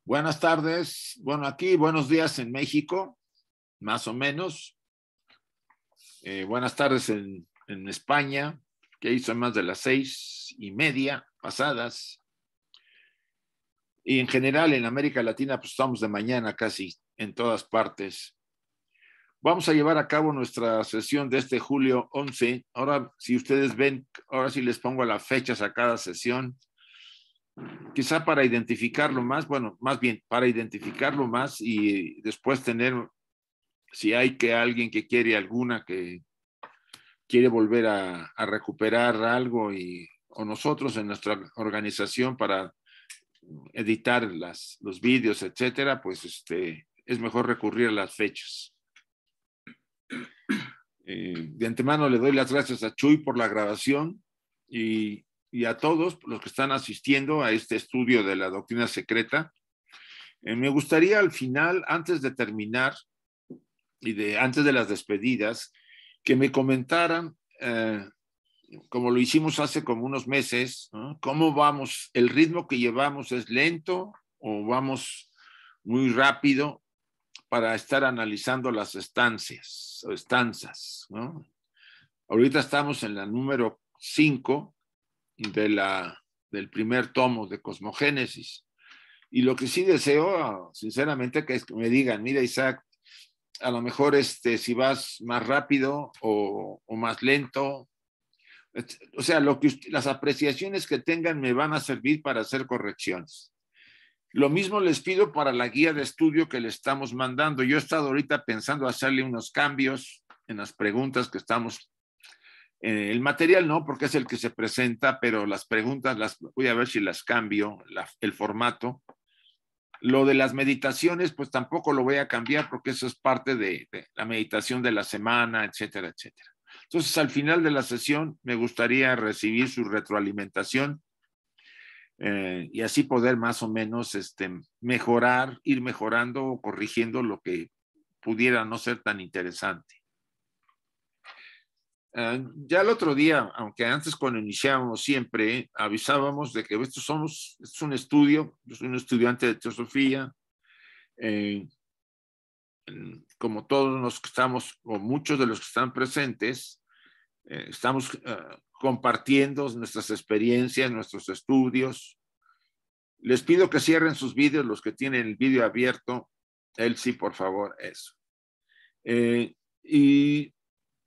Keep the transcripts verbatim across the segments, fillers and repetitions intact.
Buenas tardes. Bueno, aquí buenos días en México, más o menos. Eh, buenas tardes en, en España, que ahí son más de las seis y media pasadas. Y en general en América Latina, pues estamos de mañana casi en todas partes. Vamos a llevar a cabo nuestra sesión de este julio once. Ahora, si ustedes ven, ahora sí les pongo las fechas a cada sesión. Quizá para identificarlo más, bueno, más bien para identificarlo más y después tener, si hay que alguien que quiere alguna, que quiere volver a, a recuperar algo y, o nosotros en nuestra organización para editar las, los vídeos, etcétera, pues este, es mejor recurrir a las fechas. Eh, de antemano le doy las gracias a Chuy por la grabación y, y a todos los que están asistiendo a este estudio de la doctrina secreta. Eh, me gustaría al final, antes de terminar y de antes de las despedidas, que me comentaran, eh, como lo hicimos hace como unos meses, ¿no? ¿Cómo vamos? ¿El ritmo que llevamos es lento o vamos muy rápido para estar analizando las estancias o estanzas, ¿no? Ahorita estamos en la número cinco de la, del primer tomo de Cosmogénesis. Y lo que sí deseo, sinceramente, que es que me digan, mira, Isaac, a lo mejor este, si vas más rápido o, o más lento. O sea, lo que usted, las apreciaciones que tengan me van a servir para hacer correcciones. Lo mismo les pido para la guía de estudio que le estamos mandando. Yo he estado ahorita pensando hacerle unos cambios en las preguntas que estamos. Eh, el material no, porque es el que se presenta, pero las preguntas las voy a ver si las cambio, la, el formato. Lo de las meditaciones, pues tampoco lo voy a cambiar porque eso es parte de, de la meditación de la semana, etcétera, etcétera. Entonces, al final de la sesión, me gustaría recibir su retroalimentación eh, y así poder más o menos este, mejorar, ir mejorando o corrigiendo lo que pudiera no ser tan interesante. Uh, ya el otro día, aunque antes cuando iniciábamos siempre avisábamos de que esto, somos, esto es un estudio, yo soy un estudiante de teosofía, eh, como todos los que estamos, o muchos de los que están presentes, eh, estamos uh, compartiendo nuestras experiencias, nuestros estudios. Les pido que cierren sus vídeos, los que tienen el vídeo abierto. Él sí, por favor, eso. Eh, y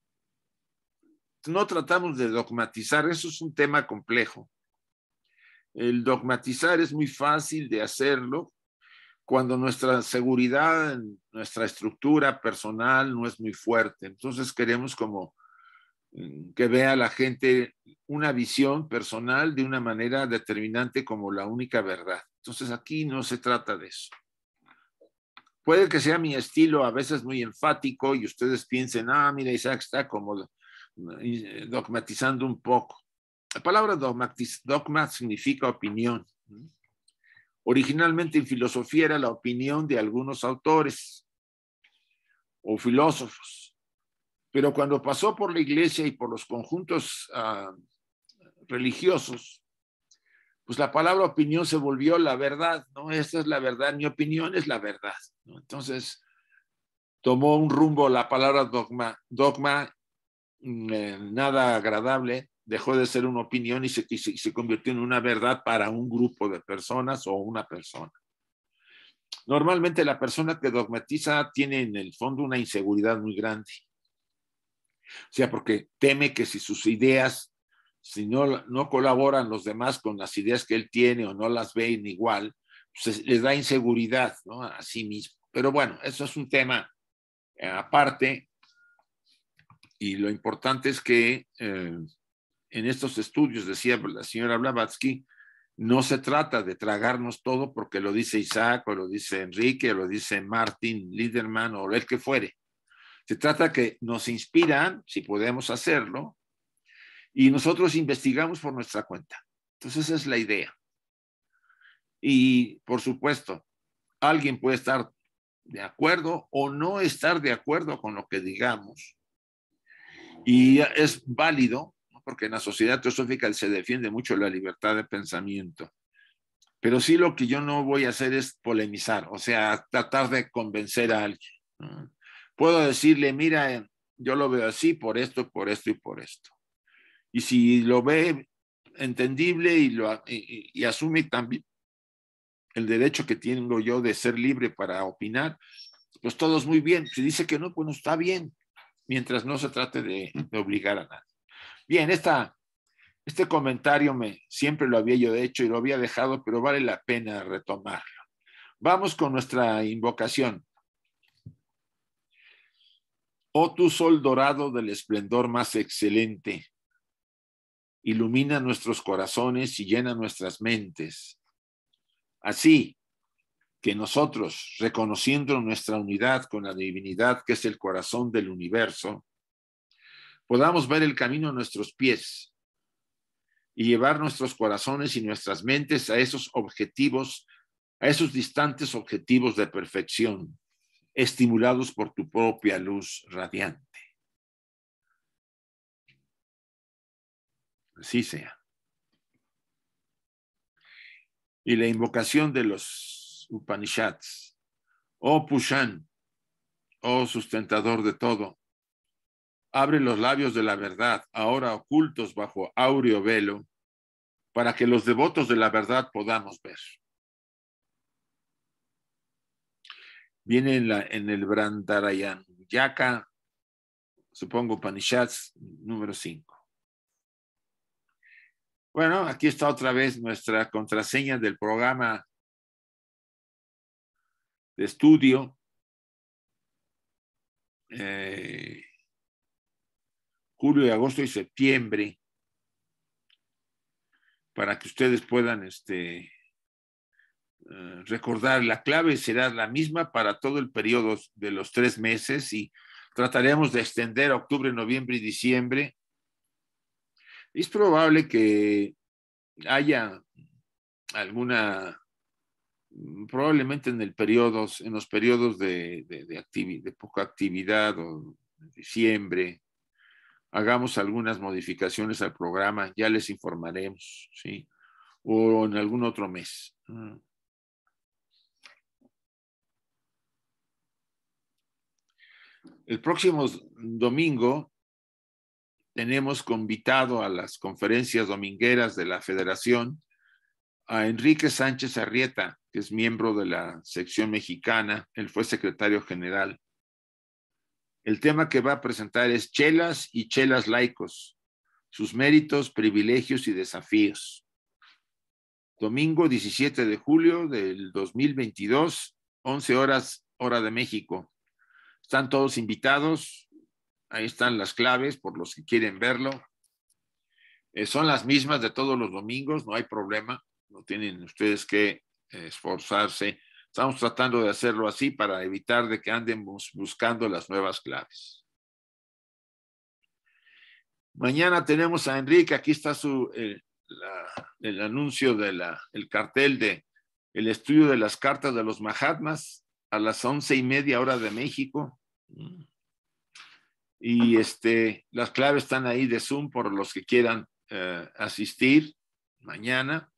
no tratamos de dogmatizar, eso es un tema complejo. El dogmatizar es muy fácil de hacerlo cuando nuestra seguridad, nuestra estructura personal no es muy fuerte. Entonces queremos como que vea la gente una visión personal de una manera determinante como la única verdad. Entonces aquí no se trata de eso. Puede que sea mi estilo a veces muy enfático y ustedes piensen, ah, mira, Isaac está como dogmatizando un poco. La palabra dogma significa opinión. Originalmente en filosofía era la opinión de algunos autores o filósofos, pero cuando pasó por la iglesia y por los conjuntos uh, religiosos, pues la palabra opinión se volvió la verdad, ¿no? Esta es la verdad, mi opinión es la verdad, ¿no? Entonces tomó un rumbo la palabra dogma, dogma eh, nada agradable, dejó de ser una opinión y se, y se, y se convirtió en una verdad para un grupo de personas o una persona. Normalmente la persona que dogmatiza tiene en el fondo una inseguridad muy grande. O sea, porque teme que si sus ideas, si no, no colaboran los demás con las ideas que él tiene o no las ven igual, pues les da inseguridad, ¿no? A sí mismo. Pero bueno, eso es un tema eh, aparte y lo importante es que eh, en estos estudios, decía la señora Blavatsky, no se trata de tragarnos todo porque lo dice Isaac o lo dice Enrique o lo dice Martin Liederman o el que fuere. Se trata que nos inspiran, si podemos hacerlo, y nosotros investigamos por nuestra cuenta. Entonces esa es la idea. Y por supuesto, alguien puede estar de acuerdo o no estar de acuerdo con lo que digamos. Y es válido, porque en la sociedad teosófica se defiende mucho la libertad de pensamiento. Pero sí lo que yo no voy a hacer es polemizar, o sea, tratar de convencer a alguien. ¿No? Puedo decirle, mira, yo lo veo así por esto, por esto y por esto. Y si lo ve entendible y, lo, y, y asume también el derecho que tengo yo de ser libre para opinar, pues todo es muy bien. Si dice que no, pues no está bien, mientras no se trate de, de obligar a nadie. Bien, esta, este comentario me, siempre lo había yo hecho y lo había dejado, pero vale la pena retomarlo. Vamos con nuestra invocación. Oh tu sol dorado del esplendor más excelente, ilumina nuestros corazones y llena nuestras mentes. Así que nosotros, reconociendo nuestra unidad con la divinidad que es el corazón del universo, podamos ver el camino a nuestros pies y llevar nuestros corazones y nuestras mentes a esos objetivos, a esos distantes objetivos de perfección, estimulados por tu propia luz radiante. Así sea. Y la invocación de los Upanishads. Oh Pushan, oh sustentador de todo, abre los labios de la verdad, ahora ocultos bajo áureo velo, para que los devotos de la verdad podamos ver. Viene en, la, en el Brandarayanyaka, supongo Upanishads número cinco. Bueno, aquí está otra vez nuestra contraseña del programa de estudio. Eh, julio, agosto y septiembre, para que ustedes puedan este, uh, recordar. La clave será la misma para todo el periodo de los tres meses y trataremos de extender a octubre, noviembre y diciembre. Es probable que haya alguna, probablemente en el periodo, en los periodos de, de, de, activi de poca actividad o de diciembre, hagamos algunas modificaciones al programa, ya les informaremos, ¿sí? O en algún otro mes. El próximo domingo tenemos convitado a las conferencias domingueras de la Federación a Enrique Sánchez Arrieta, que es miembro de la sección mexicana, él fue secretario general. El tema que va a presentar es Chelas y Chelas laicos, sus méritos, privilegios y desafíos. Domingo diecisiete de julio del dos mil veintidós, once horas, hora de México. Están todos invitados, ahí están las claves por los que quieren verlo. Eh, son las mismas de todos los domingos, no hay problema, no tienen ustedes que eh, esforzarse. Estamos tratando de hacerlo así para evitar de que anden bus buscando las nuevas claves. Mañana tenemos a Enrique, aquí está su, eh, la, el anuncio del de cartel de el estudio de las cartas de los Mahatmas a las once y media hora de México. Y este, las claves están ahí de Zoom por los que quieran eh, asistir mañana.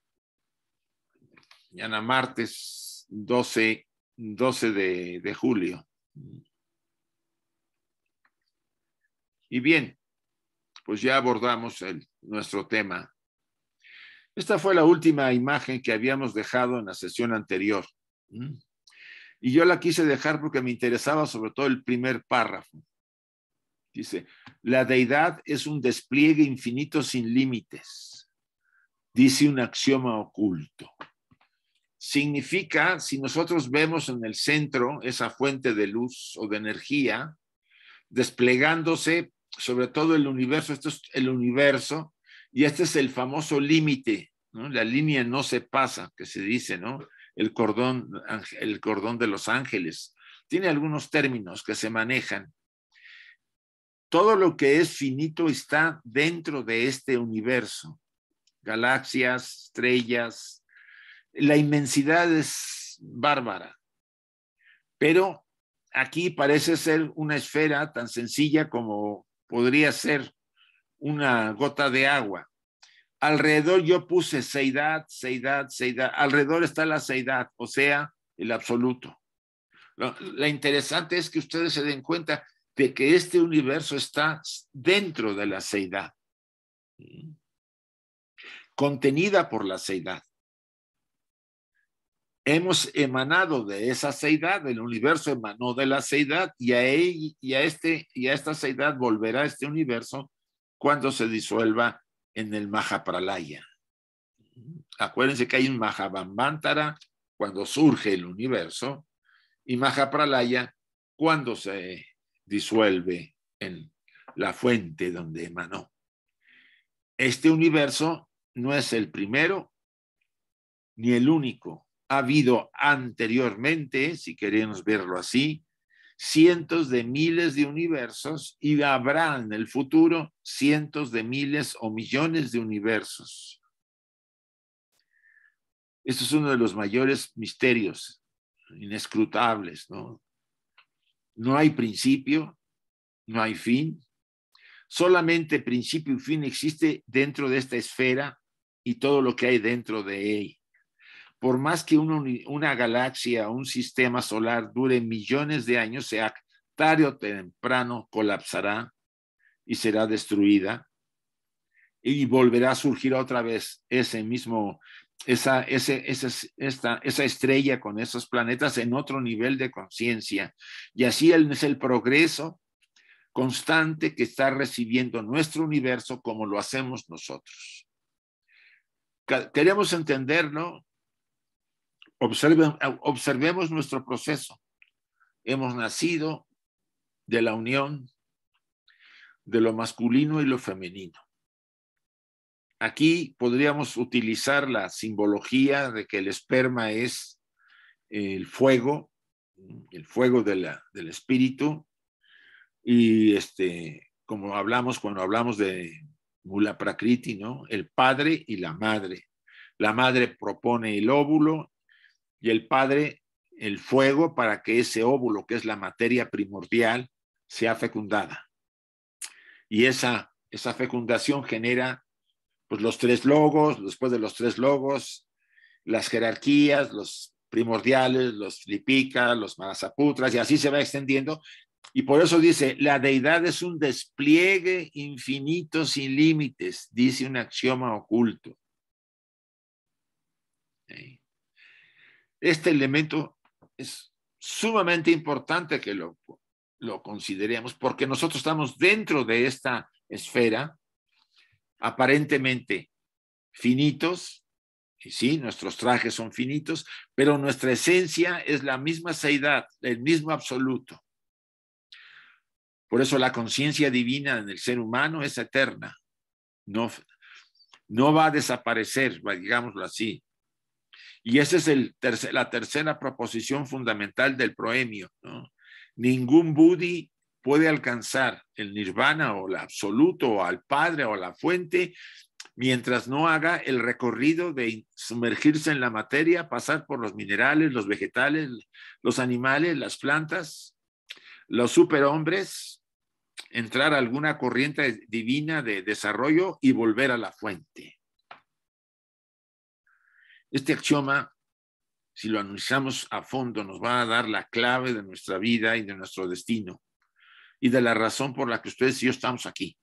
Mañana martes doce, doce de, de julio. Y bien, pues ya abordamos el, nuestro tema. Esta fue la última imagen que habíamos dejado en la sesión anterior. Y yo la quise dejar porque me interesaba sobre todo el primer párrafo. Dice, la deidad es un despliegue infinito sin límites, dice un axioma oculto. Significa, si nosotros vemos en el centro esa fuente de luz o de energía, desplegándose sobre todo el universo, esto es el universo, y este es el famoso límite, ¿no? La línea no se pasa, que se dice, ¿no? El cordón, el cordón de los ángeles. Tiene algunos términos que se manejan. Todo lo que es finito está dentro de este universo. Galaxias, estrellas, la inmensidad es bárbara. Pero aquí parece ser una esfera tan sencilla como podría ser una gota de agua. Alrededor yo puse seidad, seidad, seidad. Alrededor está la seidad, o sea, el absoluto. Lo, lo interesante es que ustedes se den cuenta de que este universo está dentro de la seidad, contenida por la seidad. Hemos emanado de esa seidad, el universo emanó de la seidad, y a, él, y a, este, y a esta seidad volverá este universo cuando se disuelva en el Mahapralaya. Acuérdense que hay un Mahabambantara cuando surge el universo y Mahapralaya cuando se disuelve en la fuente donde emanó. Este universo no es el primero ni el único. Ha habido anteriormente, si queremos verlo así, cientos de miles de universos y habrá en el futuro cientos de miles o millones de universos. Esto es uno de los mayores misterios inescrutables, ¿no? No hay principio, no hay fin. Solamente principio y fin existe dentro de esta esfera y todo lo que hay dentro de ella. Por más que una, una galaxia o un sistema solar dure millones de años, sea tarde o temprano colapsará y será destruida y volverá a surgir otra vez ese mismo, esa, ese, esa, esta, esa estrella con esos planetas en otro nivel de conciencia. Y así es el progreso constante que está recibiendo nuestro universo como lo hacemos nosotros. Queremos entenderlo. Observe, observemos nuestro proceso. Hemos nacido de la unión de lo masculino y lo femenino. Aquí podríamos utilizar la simbología de que el esperma es el fuego, el fuego de la, del espíritu, y este, como hablamos cuando hablamos de Mula Prakriti, ¿no? El padre y la madre. La madre propone el óvulo y el padre el fuego para que ese óvulo, que es la materia primordial, sea fecundada. Y esa, esa fecundación genera pues, los tres logos, después de los tres logos, las jerarquías, los primordiales, los Lipika, los Manasaputras, y así se va extendiendo. Y por eso dice, la deidad es un despliegue infinito sin límites, dice un axioma oculto. Este elemento es sumamente importante que lo, lo consideremos porque nosotros estamos dentro de esta esfera aparentemente finitos, y sí, nuestros trajes son finitos, pero nuestra esencia es la misma seidad, el mismo absoluto. Por eso la conciencia divina en el ser humano es eterna, no, no va a desaparecer, digámoslo así. Y esa es el tercer, la tercera proposición fundamental del proemio, ¿no? Ningún Buddhi puede alcanzar el nirvana o el absoluto o al Padre o a la fuente mientras no haga el recorrido de sumergirse en la materia, pasar por los minerales, los vegetales, los animales, las plantas, los superhombres, entrar a alguna corriente divina de desarrollo y volver a la fuente. Este axioma, si lo analizamos a fondo, nos va a dar la clave de nuestra vida y de nuestro destino y de la razón por la que ustedes y yo estamos aquí.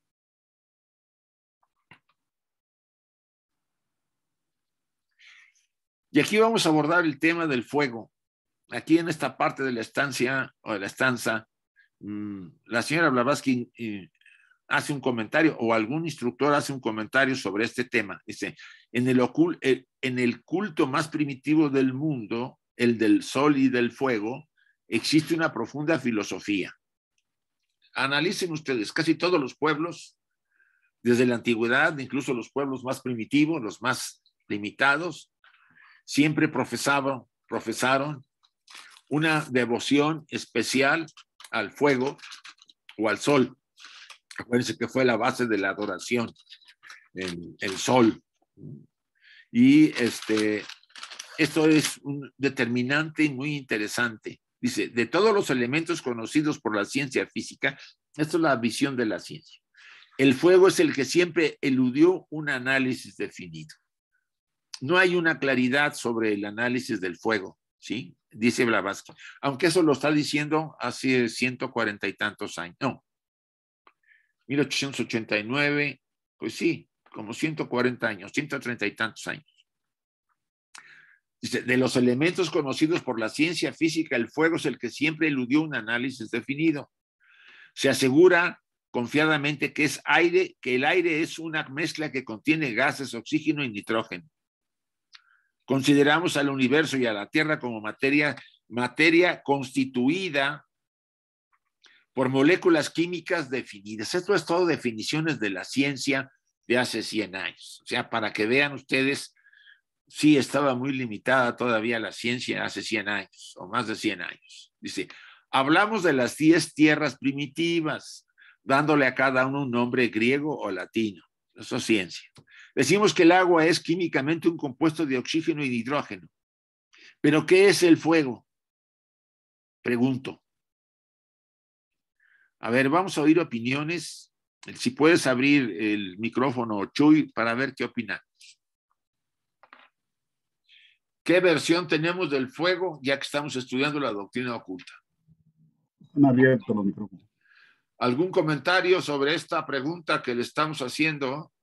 Y aquí vamos a abordar el tema del fuego. Aquí en esta parte de la estancia o de la estanza, mmm, la señora Blavatsky eh, hace un comentario o algún instructor hace un comentario sobre este tema. Dice, en el, ocul eh, en el culto más primitivo del mundo, el del sol y del fuego, existe una profunda filosofía. Analicen ustedes, casi todos los pueblos, desde la antigüedad, incluso los pueblos más primitivos, los más limitados, siempre profesaban, profesaron una devoción especial al fuego o al sol. Acuérdense que fue la base de la adoración, el, el sol. Y este, esto es un determinante muy interesante. Dice, de todos los elementos conocidos por la ciencia física, esto es la visión de la ciencia. El fuego es el que siempre eludió un análisis definido. No hay una claridad sobre el análisis del fuego, ¿sí? Dice Blavatsky. Aunque eso lo está diciendo hace ciento cuarenta y tantos años. No, mil ochocientos ochenta y nueve, pues sí, como ciento cuarenta años, ciento treinta y tantos años. Dice, de los elementos conocidos por la ciencia física, el fuego es el que siempre eludió un análisis definido. Se asegura confiadamente que es aire, que el aire es una mezcla que contiene gases, oxígeno y nitrógeno. Consideramos al universo y a la Tierra como materia, materia constituida por moléculas químicas definidas. Esto es todo definiciones de la ciencia de hace cien años. O sea, para que vean ustedes, sí estaba muy limitada todavía la ciencia hace cien años, o más de cien años. Dice, hablamos de las diez tierras primitivas, dándole a cada uno un nombre griego o latino. Eso es ciencia. Decimos que el agua es químicamente un compuesto de oxígeno y nitrógeno. ¿Pero qué es el fuego? Pregunto. A ver, vamos a oír opiniones. Si puedes abrir el micrófono, Chuy, para ver qué opinan. ¿Qué versión tenemos del fuego, ya que estamos estudiando la doctrina oculta? Están abiertos los micrófonos. ¿Algún comentario sobre esta pregunta que le estamos haciendo?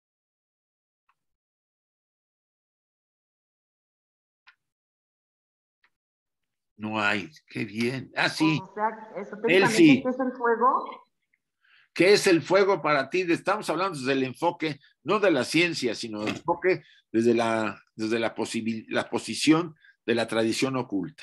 No hay. Qué bien. Ah, sí. O sea, Él sí. ¿qué es el fuego? ¿Qué es el fuego para ti? Estamos hablando desde el enfoque, no de la ciencia, sino del enfoque desde la, desde la, la posición de la tradición oculta.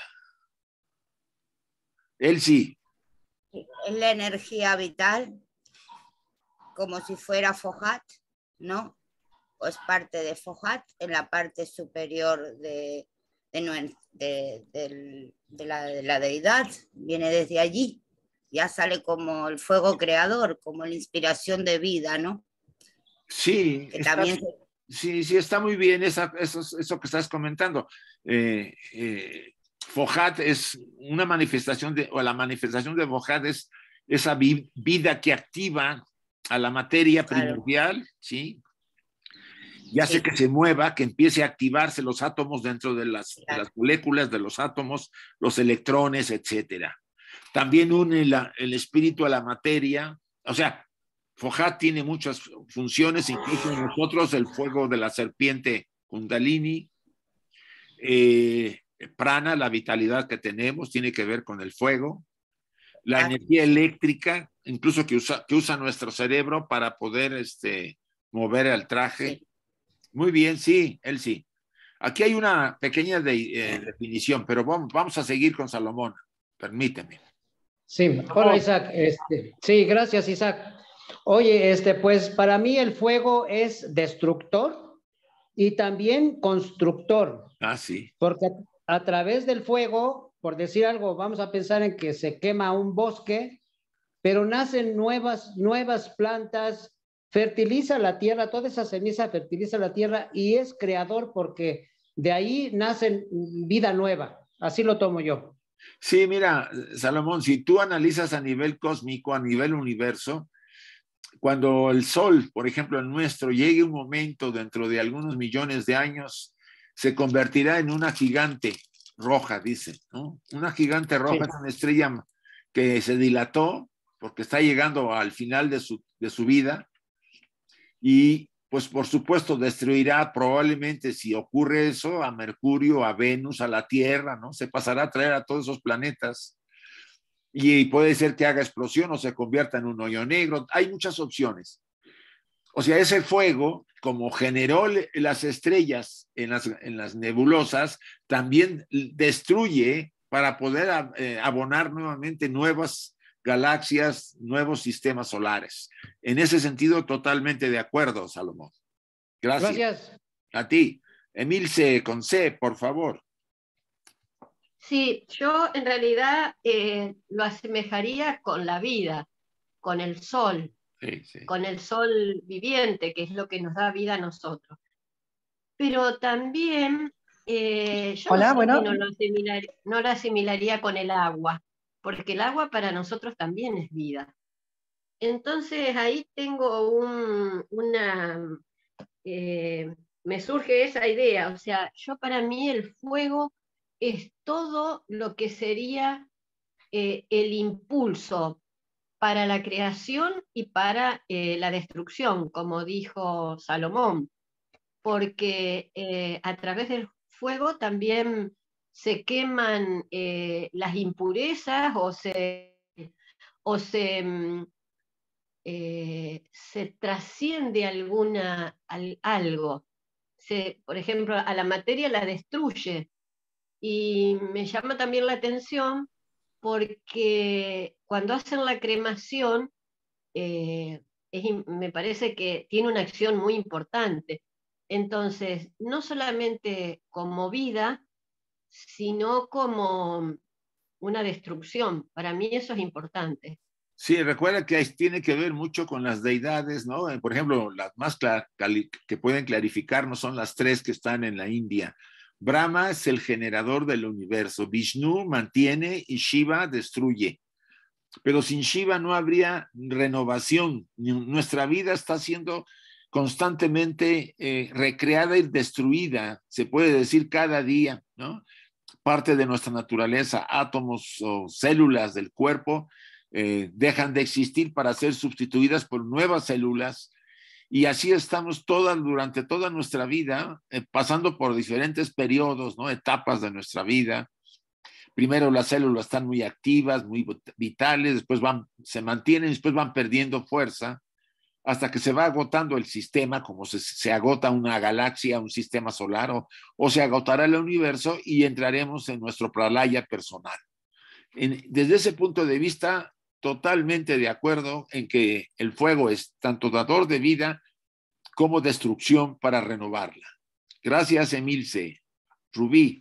Él sí. Es la energía vital, como si fuera Fohat, ¿no? O es parte de Fohat en la parte superior de, de, de, de, de, la, de la deidad, viene desde allí. Ya sale como el fuego creador, como la inspiración de vida, ¿no? Sí, que está, también se... sí, sí, está muy bien esa, eso, eso que estás comentando. Eh, eh, Fohat es una manifestación de, o la manifestación de Fohat es esa vi, vida que activa a la materia primordial, claro. ¿Sí? Y hace sí. que se mueva, que empiece a activarse los átomos dentro de las, claro. de las moléculas de los átomos, los electrones, etcétera. También une la, el espíritu a la materia. O sea, Fohat tiene muchas funciones, incluso nosotros el fuego de la serpiente Kundalini, eh, prana, la vitalidad que tenemos, tiene que ver con el fuego. La ah, energía eléctrica, incluso que usa, que usa nuestro cerebro para poder este, mover el traje. Sí. Muy bien, sí, él sí. Aquí hay una pequeña de, eh, definición, pero vamos, vamos a seguir con Salomón. Permíteme. Sí, hola Isaac. Este, sí, gracias Isaac. Oye, este, pues para mí el fuego es destructor y también constructor. Ah, sí. Porque a, a través del fuego, por decir algo, vamos a pensar en que se quema un bosque, pero nacen nuevas, nuevas plantas, fertiliza la tierra, toda esa ceniza fertiliza la tierra y es creador porque de ahí nace vida nueva. Así lo tomo yo. Sí, mira, Salomón, si tú analizas a nivel cósmico, a nivel universo, cuando el Sol, por ejemplo, el nuestro, llegue un momento dentro de algunos millones de años, se convertirá en una gigante roja, dice, ¿no? Una gigante roja, sí. Es una estrella que se dilató porque está llegando al final de su, de su vida y, pues, por supuesto, destruirá probablemente, si ocurre eso, a Mercurio, a Venus, a la Tierra, ¿no? Se pasará a traer a todos esos planetas. Y puede ser que haga explosión o se convierta en un hoyo negro. Hay muchas opciones. O sea, ese fuego, como generó las estrellas en las, en las nebulosas, también destruye para poder eh, abonar nuevamente nuevas galaxias, nuevos sistemas solares. En ese sentido, totalmente de acuerdo, Salomón. Gracias. Gracias. A ti. Emilce con C, por favor. Sí, yo en realidad eh, lo asemejaría con la vida, con el sol, sí, sí. con el sol viviente, que es lo que nos da vida a nosotros. Pero también eh, yo Hola, no, sé bueno. si no, lo asimilar, no lo asimilaría con el agua, porque el agua para nosotros también es vida. entonces ahí tengo un, una, eh, me surge esa idea, o sea, yo para mí el fuego es todo lo que sería eh, el impulso para la creación y para eh, la destrucción, como dijo Salomón, porque eh, a través del fuego también se queman eh, las impurezas o se, o se, mm, eh, se trasciende alguna, al, algo. Se, por ejemplo, a la materia la destruye. Y me llama también la atención porque cuando hacen la cremación, eh, es, me parece que tiene una acción muy importante. Entonces, no solamente como vida, sino como una destrucción. Para mí eso es importante. Sí, recuerda que tiene que ver mucho con las deidades, ¿no? Por ejemplo, las más que pueden clarificarnos son las tres que están en la India. Brahma es el generador del universo, Vishnu mantiene y Shiva destruye. Pero sin Shiva no habría renovación. Nuestra vida está siendo constantemente eh, recreada y destruida, se puede decir cada día, ¿no? Parte de nuestra naturaleza, átomos o células del cuerpo eh, dejan de existir para ser sustituidas por nuevas células, y así estamos todas, durante toda nuestra vida, eh, pasando por diferentes periodos, ¿no? Etapas de nuestra vida. Primero las células están muy activas, muy vitales, después van, se mantienen, después van perdiendo fuerza, hasta que se va agotando el sistema, como se, se agota una galaxia, un sistema solar, o, o se agotará el universo y entraremos en nuestro pralaya personal. En, desde ese punto de vista, totalmente de acuerdo en que el fuego es tanto dador de vida como destrucción para renovarla. Gracias, Emilce. Rubí.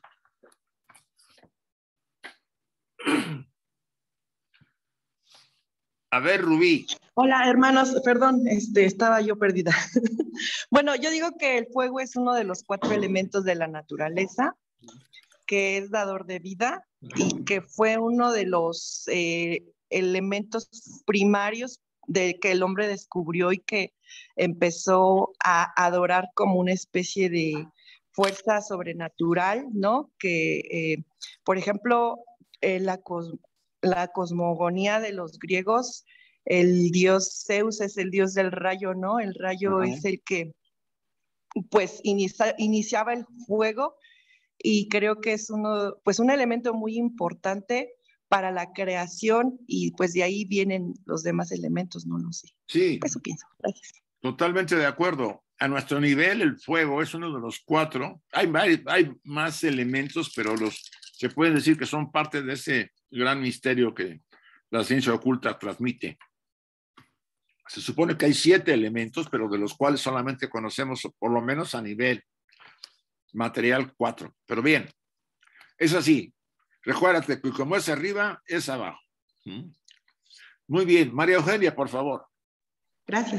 A ver, Rubí. Hola, hermanos, perdón, este, estaba yo perdida. Bueno, yo digo que el fuego es uno de los cuatro elementos de la naturaleza, que es dador de vida y que fue uno de los eh, elementos primarios de que el hombre descubrió y que empezó a adorar como una especie de fuerza sobrenatural, ¿no? Que, eh, por ejemplo, eh, la, cos la cosmogonía de los griegos, el dios Zeus es el dios del rayo, ¿no? El rayo uh-huh. es el que, pues, inicia, iniciaba el fuego, y creo que es uno, pues, un elemento muy importante para la creación, y pues de ahí vienen los demás elementos, no lo sé. Sí. Eso pienso. Gracias. Totalmente de acuerdo. A nuestro nivel, el fuego es uno de los cuatro. Hay, hay, hay más elementos, pero los se pueden decir que son parte de ese gran misterio que la ciencia oculta transmite. Se supone que hay siete elementos, pero de los cuales solamente conocemos, por lo menos a nivel material, cuatro. Pero bien, es así. Recuérdate que como es arriba, es abajo. Muy bien. María Eugenia, por favor. Gracias.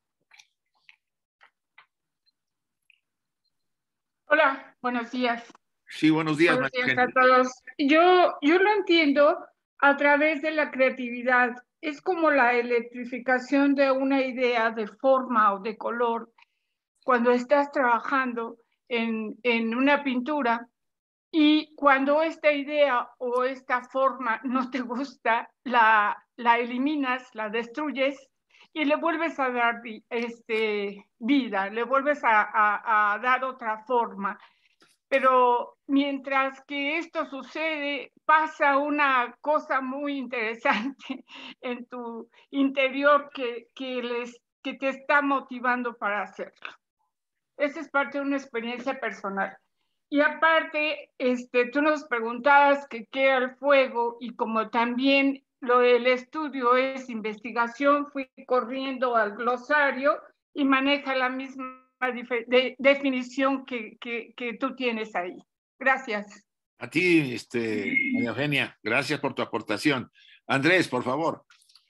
Hola, buenos días. Sí, buenos días, buenos María días Eugenia. a todos. Yo, yo lo entiendo a través de la creatividad. Es como la electrificación de una idea de forma o de color. Cuando estás trabajando en, en una pintura y cuando esta idea o esta forma no te gusta, la, la eliminas, la destruyes y le vuelves a dar este, vida, le vuelves a, a, a dar otra forma. Pero mientras que esto sucede, pasa una cosa muy interesante en tu interior que, que, les, que te está motivando para hacerlo. Esa es parte de una experiencia personal. Y aparte, este, tú nos preguntabas que qué era el fuego, y como también lo del estudio es investigación, fui corriendo al glosario y maneja la misma de definición que, que, que tú tienes ahí. Gracias. A ti, este, María Eugenia, gracias por tu aportación. Andrés, por favor.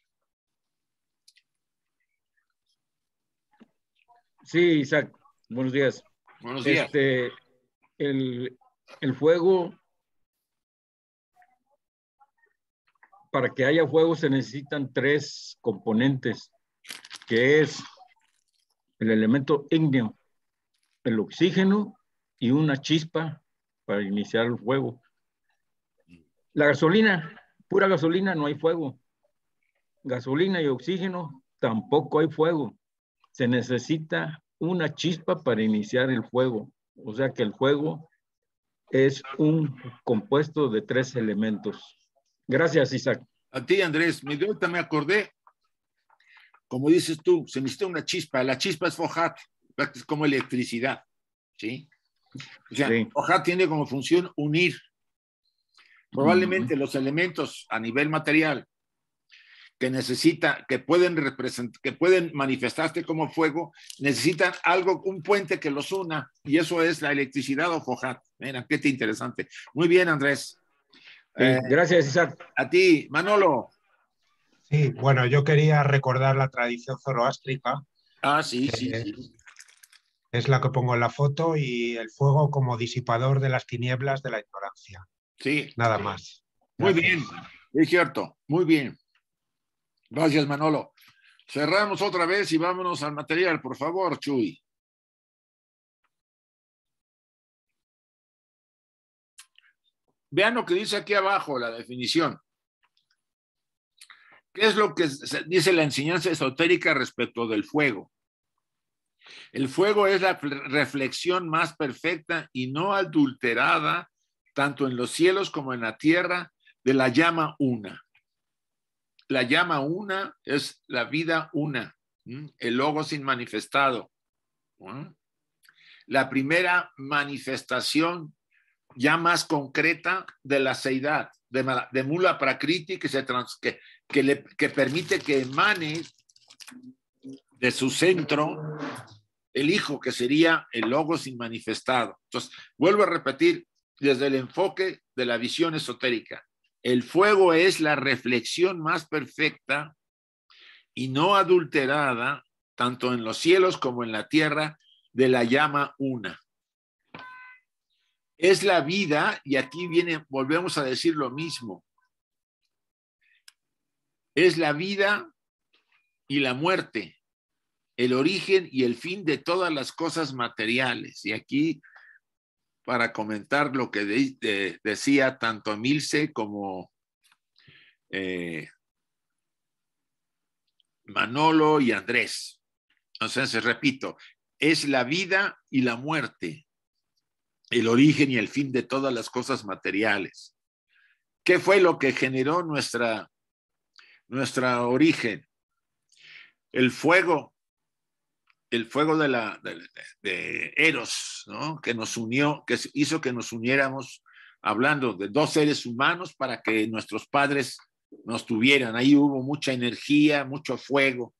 Sí, Isaac, buenos días. Buenos días. Este, el, el fuego para que haya fuego se necesitan tres componentes, que es el elemento ígneo, el oxígeno y una chispa para iniciar el fuego. La gasolina, pura gasolina, no hay fuego. Gasolina y oxígeno, tampoco hay fuego. Se necesita una chispa para iniciar el fuego. O sea que el fuego es un compuesto de tres elementos. Gracias, Isaac. A ti, Andrés. Me, ahorita me acordé, como dices tú, se necesita una chispa. La chispa es Fojat, es como electricidad, ¿sí? O sea, sí. Fojat tiene como función unir. Probablemente uh-huh. los elementos a nivel material que necesita, que pueden representar, que pueden manifestarse como fuego, necesitan algo, un puente que los una, y eso es la electricidad o Fojat. Mira, qué interesante. Muy bien, Andrés. Sí, eh, gracias, Isaac. A ti, Manolo. Sí, bueno, yo quería recordar la tradición zoroástrica. Ah, sí, sí, sí. Es la que pongo en la foto, y el fuego como disipador de las tinieblas de la ignorancia. Sí. Nada más. Muy bien, es cierto, muy bien. Gracias, Manolo. Cerramos otra vez y vámonos al material, por favor, Chuy. Vean lo que dice aquí abajo, la definición. ¿Qué es lo que dice la enseñanza esotérica respecto del fuego? El fuego es la reflexión más perfecta y no adulterada, tanto en los cielos como en la tierra, de la llama una. La llama una es la vida una, el logos inmanifestado. La primera manifestación ya más concreta de la seidad, de, de Mula Prakriti, que, se trans, que, que, le, que permite que emane de su centro el Hijo, que sería el logos inmanifestado. Entonces, vuelvo a repetir, desde el enfoque de la visión esotérica, el fuego es la reflexión más perfecta y no adulterada, tanto en los cielos como en la tierra, de la llama una. Es la vida, y aquí viene, volvemos a decir lo mismo, es la vida y la muerte, el origen y el fin de todas las cosas materiales. Y aquí, para comentar lo que de, de, decía tanto Emilce como eh, Manolo y Andrés. Entonces, repito, es la vida y la muerte, el origen y el fin de todas las cosas materiales. ¿Qué fue lo que generó nuestra, nuestra origen? El fuego, el fuego de, la, de, de Eros, ¿no? Que nos unió, que hizo que nos uniéramos, hablando de dos seres humanos para que nuestros padres nos tuvieran. Ahí hubo mucha energía, mucho fuego.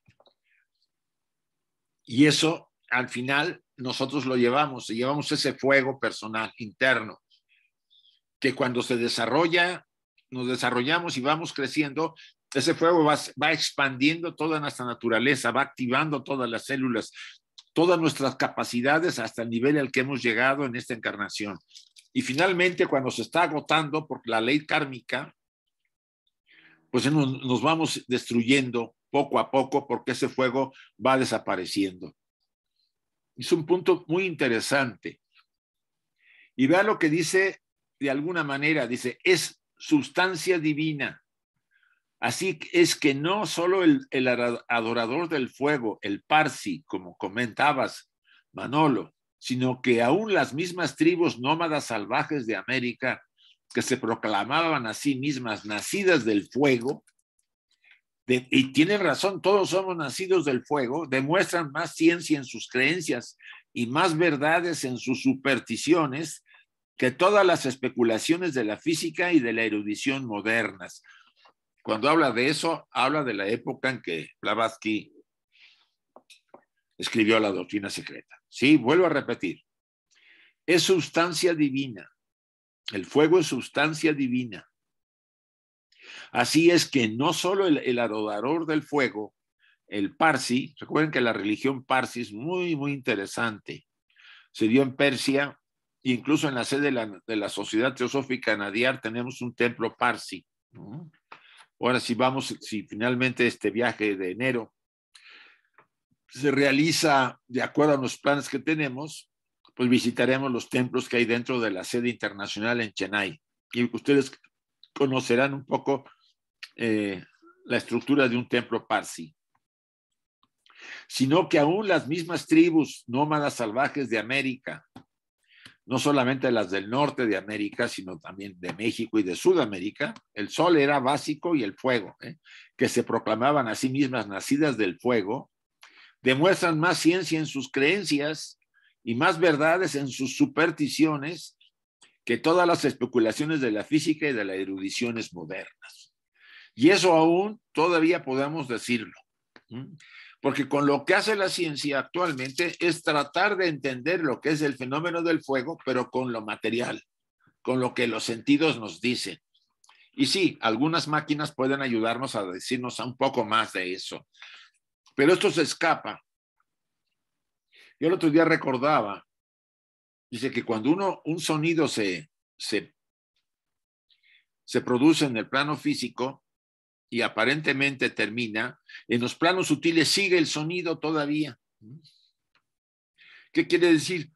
Y eso, al final, nosotros lo llevamos, llevamos ese fuego personal, interno, que cuando se desarrolla, nos desarrollamos y vamos creciendo, ese fuego va, va expandiendo toda nuestra naturaleza, va activando todas las células, todas nuestras capacidades hasta el nivel al que hemos llegado en esta encarnación. Y finalmente, cuando se está agotando por la ley kármica, pues nos, nos vamos destruyendo poco a poco porque ese fuego va desapareciendo. Es un punto muy interesante. Y vea lo que dice de alguna manera, dice, es sustancia divina. Así es que no solo el, el adorador del fuego, el Parsi, como comentabas, Manolo, sino que aún las mismas tribus nómadas salvajes de América, que se proclamaban a sí mismas nacidas del fuego, de, y tienen razón, todos somos nacidos del fuego, demuestran más ciencia en sus creencias y más verdades en sus supersticiones que todas las especulaciones de la física y de la erudición modernas. Cuando habla de eso, habla de la época en que Blavatsky escribió la doctrina secreta. Sí, vuelvo a repetir. Es sustancia divina. El fuego es sustancia divina. Así es que no solo el, el adorador del fuego, el Parsi, recuerden que la religión Parsi es muy, muy interesante. Se dio en Persia, incluso en la sede de la, de la Sociedad Teosófica Nadiar tenemos un templo Parsi, ¿no? Ahora, si vamos, si finalmente este viaje de enero se realiza de acuerdo a los planes que tenemos, pues visitaremos los templos que hay dentro de la sede internacional en Chennai. Y ustedes conocerán un poco eh, la estructura de un templo parsi. Sino que aún las mismas tribus nómadas salvajes de América, no solamente las del norte de América, sino también de México y de Sudamérica, el sol era básico y el fuego, ¿eh? que se proclamaban a sí mismas nacidas del fuego, demuestran más ciencia en sus creencias y más verdades en sus supersticiones que todas las especulaciones de la física y de las erudiciones modernas. Y eso aún todavía podemos decirlo, ¿eh? Porque con lo que hace la ciencia actualmente es tratar de entender lo que es el fenómeno del fuego, pero con lo material, con lo que los sentidos nos dicen. Y sí, algunas máquinas pueden ayudarnos a decirnos un poco más de eso, pero esto se escapa. Yo el otro día recordaba, dice que cuando uno, un sonido se, se, se produce en el plano físico, y aparentemente termina, en los planos sutiles sigue el sonido todavía. ¿Qué quiere decir?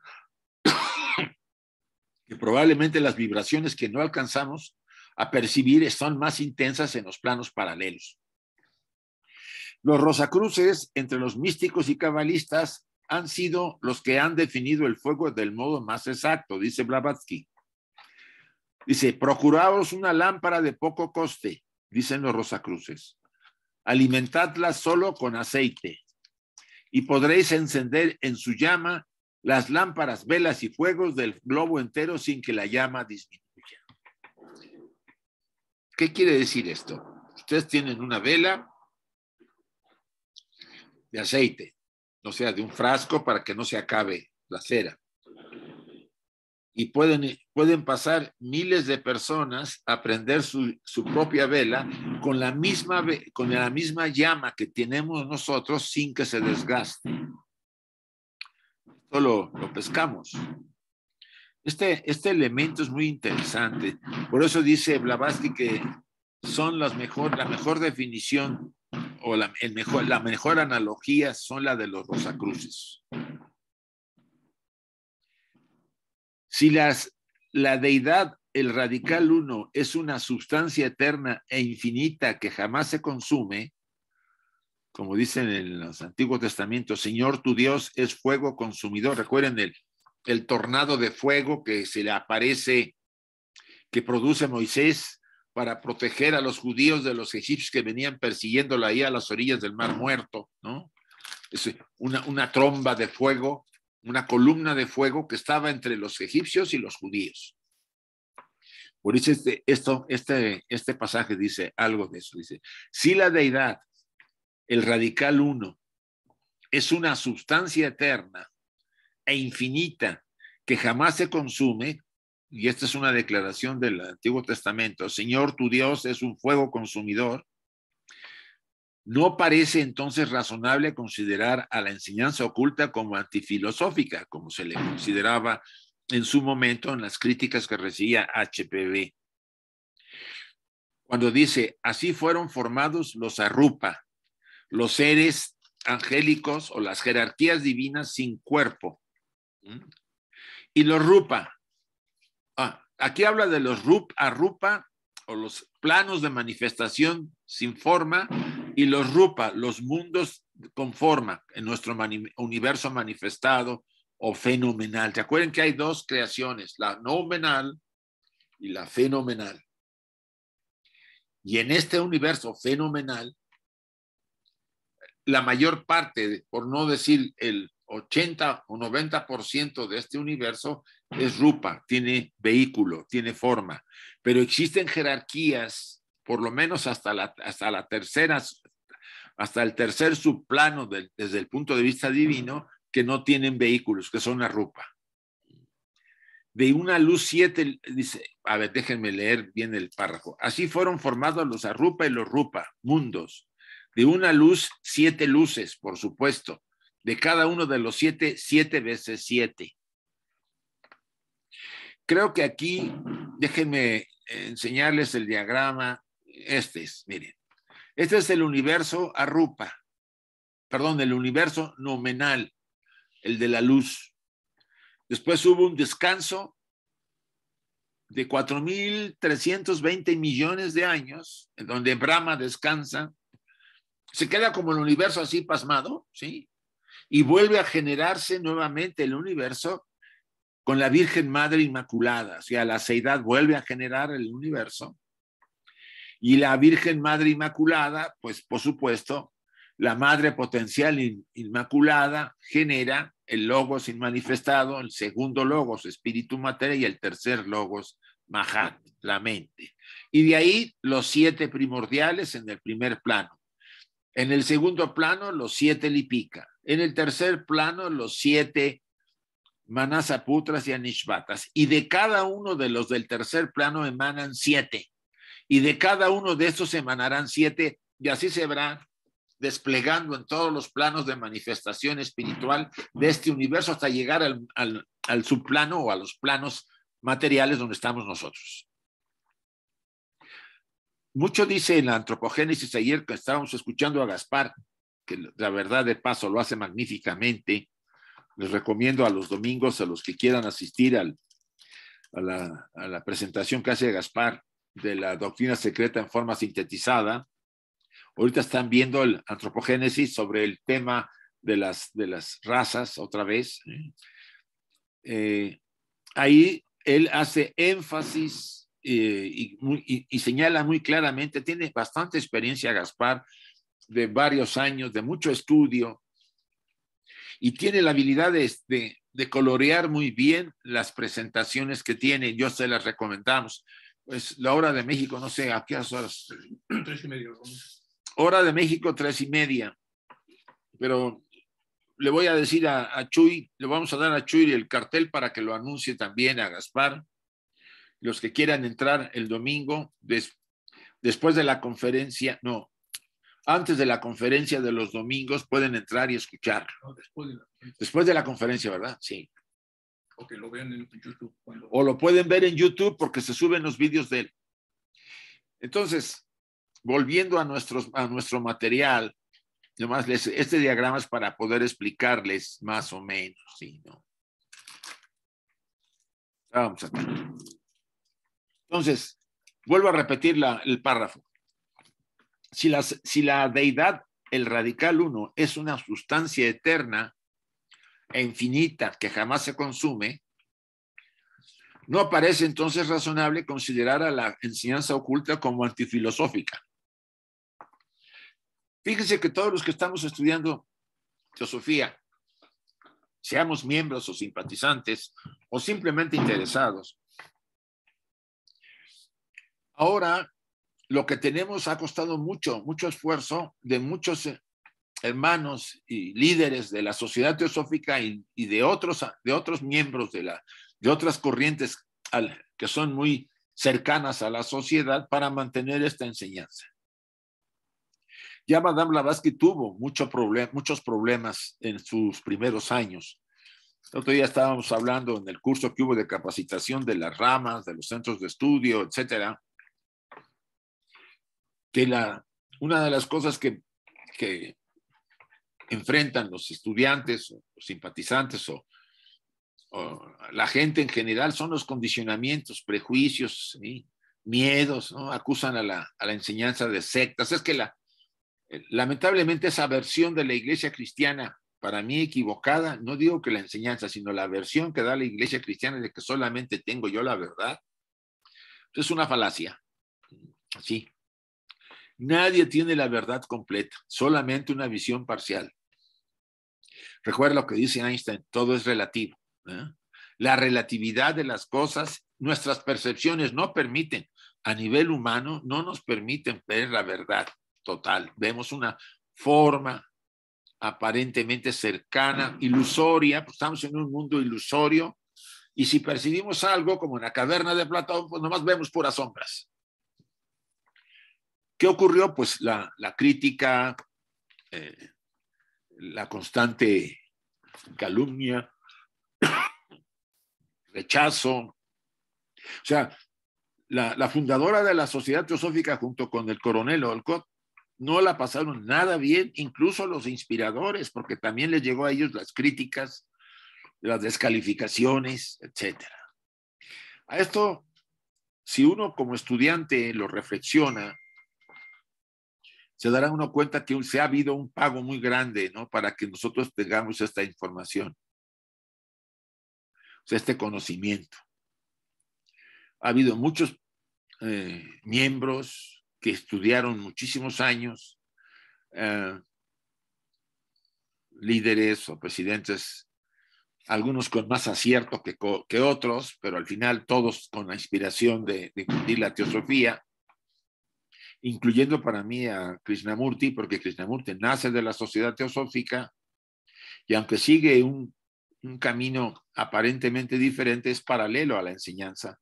Que probablemente las vibraciones que no alcanzamos a percibir son más intensas en los planos paralelos. Los Rosacruces, entre los místicos y cabalistas, han sido los que han definido el fuego del modo más exacto, dice Blavatsky. Dice, procuraos una lámpara de poco coste, dicen los Rosacruces, alimentadla solo con aceite y podréis encender en su llama las lámparas, velas y fuegos del globo entero sin que la llama disminuya. ¿Qué quiere decir esto? Ustedes tienen una vela de aceite, o sea, de un frasco para que no se acabe la cera. Y pueden, pueden pasar miles de personas a prender su, su propia vela con la, misma, con la misma llama que tenemos nosotros sin que se desgaste. Esto lo, lo pescamos. Este, este elemento es muy interesante. Por eso dice Blavatsky que son las mejor, la mejor definición o la, el mejor, la mejor analogía son la de los Rosacruces. Si las, la deidad, el radical uno, es una sustancia eterna e infinita que jamás se consume, como dicen en los Antiguos Testamentos, Señor tu Dios es fuego consumidor. Recuerden el, el tornado de fuego que se le aparece, que produce Moisés para proteger a los judíos de los egipcios que venían persiguiéndolo ahí a las orillas del Mar Muerto, ¿no? Es una, una tromba de fuego, una columna de fuego que estaba entre los egipcios y los judíos. Por eso este, esto, este, este pasaje dice algo de eso. Dice, si la deidad, el radical uno, es una sustancia eterna e infinita que jamás se consume, y esta es una declaración del Antiguo Testamento, Señor tu Dios es un fuego consumidor, no parece entonces razonable considerar a la enseñanza oculta como antifilosófica, como se le consideraba en su momento en las críticas que recibía H P V. Cuando dice, así fueron formados los arrupa, los seres angélicos o las jerarquías divinas sin cuerpo. Y los rupa, ah, aquí habla de los rup, arrupa o los planos de manifestación sin forma, y los rupa, los mundos con forma en nuestro mani- universo manifestado o fenomenal. ¿Se acuerdan que hay dos creaciones, la nominal y la fenomenal? Y en este universo fenomenal, la mayor parte, por no decir el ochenta o noventa por ciento de este universo es rupa, tiene vehículo, tiene forma, pero existen jerarquías, por lo menos hasta la, hasta la tercera, hasta el tercer subplano de, desde el punto de vista divino, que no tienen vehículos, que son arrupa. De una luz siete, dice, a ver, déjenme leer bien el párrafo. Así fueron formados los arrupa y los rupa, mundos. De una luz, siete luces, por supuesto. De cada uno de los siete, siete veces siete. Creo que aquí, déjenme enseñarles el diagrama. Este es, miren. Este es el universo Arupa, perdón, el universo nominal, el de la luz. Después hubo un descanso de cuatro mil trescientos veinte millones de años, en donde Brahma descansa, se queda como el universo así pasmado, ¿sí? Y vuelve a generarse nuevamente el universo con la Virgen Madre Inmaculada, o sea, la seidad vuelve a generar el universo. Y la Virgen Madre Inmaculada, pues por supuesto, la Madre Potencial Inmaculada genera el Logos inmanifestado, el segundo Logos, Espíritu Materia, y el tercer Logos, Mahat, la mente. Y de ahí los siete primordiales en el primer plano. En el segundo plano, los siete Lipika. En el tercer plano, los siete Manasaputras y Anishvatas. Y de cada uno de los del tercer plano emanan siete. Y de cada uno de estos emanarán siete, y así se verá desplegando en todos los planos de manifestación espiritual de este universo hasta llegar al, al, al subplano o a los planos materiales donde estamos nosotros. Mucho dice en la antropogénesis ayer que estábamos escuchando a Gaspar, que la verdad de paso lo hace magníficamente. Les recomiendo a los domingos, a los que quieran asistir al, a, la, a la presentación que hace Gaspar de la doctrina secreta en forma sintetizada. Ahorita están viendo el antropogénesis sobre el tema de las, de las razas otra vez. Eh, ahí él hace énfasis eh, y, y, y señala muy claramente, tiene bastante experiencia Gaspar, de varios años, de mucho estudio, y tiene la habilidad de, de, de colorear muy bien las presentaciones que tiene. Yo se las recomendamos. Pues la hora de México, no sé, ¿a qué horas? Tres y media. Hora de México, tres y media. Pero le voy a decir a, a Chuy, le vamos a dar a Chuy el cartel para que lo anuncie también a Gaspar. Los que quieran entrar el domingo, des, después de la conferencia, no, antes de la conferencia de los domingos, pueden entrar y escucharlo. No, después, de la... después de la conferencia, ¿verdad? Sí. O que lo vean en YouTube. Cuando... O lo pueden ver en YouTube porque se suben los vídeos de él. Entonces, volviendo a, nuestros, a nuestro material, nomás les, este diagrama es para poder explicarles más o menos, ¿sí? ¿No? Vamos a ver. Entonces, vuelvo a repetir la, el párrafo. Si, las, si la deidad, el radical uno, es una sustancia eterna e infinita que jamás se consume, no parece entonces razonable considerar a la enseñanza oculta como antifilosófica. Fíjense que todos los que estamos estudiando teosofía, seamos miembros o simpatizantes o simplemente interesados, ahora lo que tenemos ha costado mucho, mucho esfuerzo de muchos hermanos y líderes de la sociedad teosófica y, y de, otros, de otros miembros de, la, de otras corrientes al, que son muy cercanas a la sociedad para mantener esta enseñanza. Ya Madame Blavatsky tuvo mucho problem, muchos problemas en sus primeros años. El otro día estábamos hablando en el curso que hubo de capacitación de las ramas, de los centros de estudio, etcétera, que la, una de las cosas que, que enfrentan los estudiantes o los simpatizantes o, o la gente en general son los condicionamientos, prejuicios, ¿sí? Miedos, ¿no? Acusan a la, a la enseñanza de sectas. Es que la, lamentablemente esa versión de la iglesia cristiana, para mí equivocada, no digo que la enseñanza, sino la versión que da la iglesia cristiana de que solamente tengo yo la verdad, es una falacia. Sí. Nadie tiene la verdad completa, solamente una visión parcial. Recuerda lo que dice Einstein, todo es relativo, ¿eh? La relatividad de las cosas, nuestras percepciones no permiten, a nivel humano, no nos permiten ver la verdad total. Vemos una forma aparentemente cercana, ilusoria, pues estamos en un mundo ilusorio, y si percibimos algo como en la caverna de Platón, pues nomás vemos puras sombras. ¿Qué ocurrió? Pues la, la crítica, eh, la constante calumnia, rechazo. O sea, la, la fundadora de la Sociedad Teosófica junto con el coronel Olcott no la pasaron nada bien, incluso los inspiradores, porque también les llegó a ellos las críticas, las descalificaciones, etcétera. A esto, si uno como estudiante lo reflexiona, se dará uno cuenta que se ha habido un pago muy grande, ¿no?, para que nosotros tengamos esta información, o sea, este conocimiento. Ha habido muchos eh, miembros que estudiaron muchísimos años, eh, líderes o presidentes, algunos con más acierto que, que otros, pero al final todos con la inspiración de, de difundir la teosofía, incluyendo para mí a Krishnamurti, porque Krishnamurti nace de la sociedad teosófica y aunque sigue un, un camino aparentemente diferente, es paralelo a la enseñanza.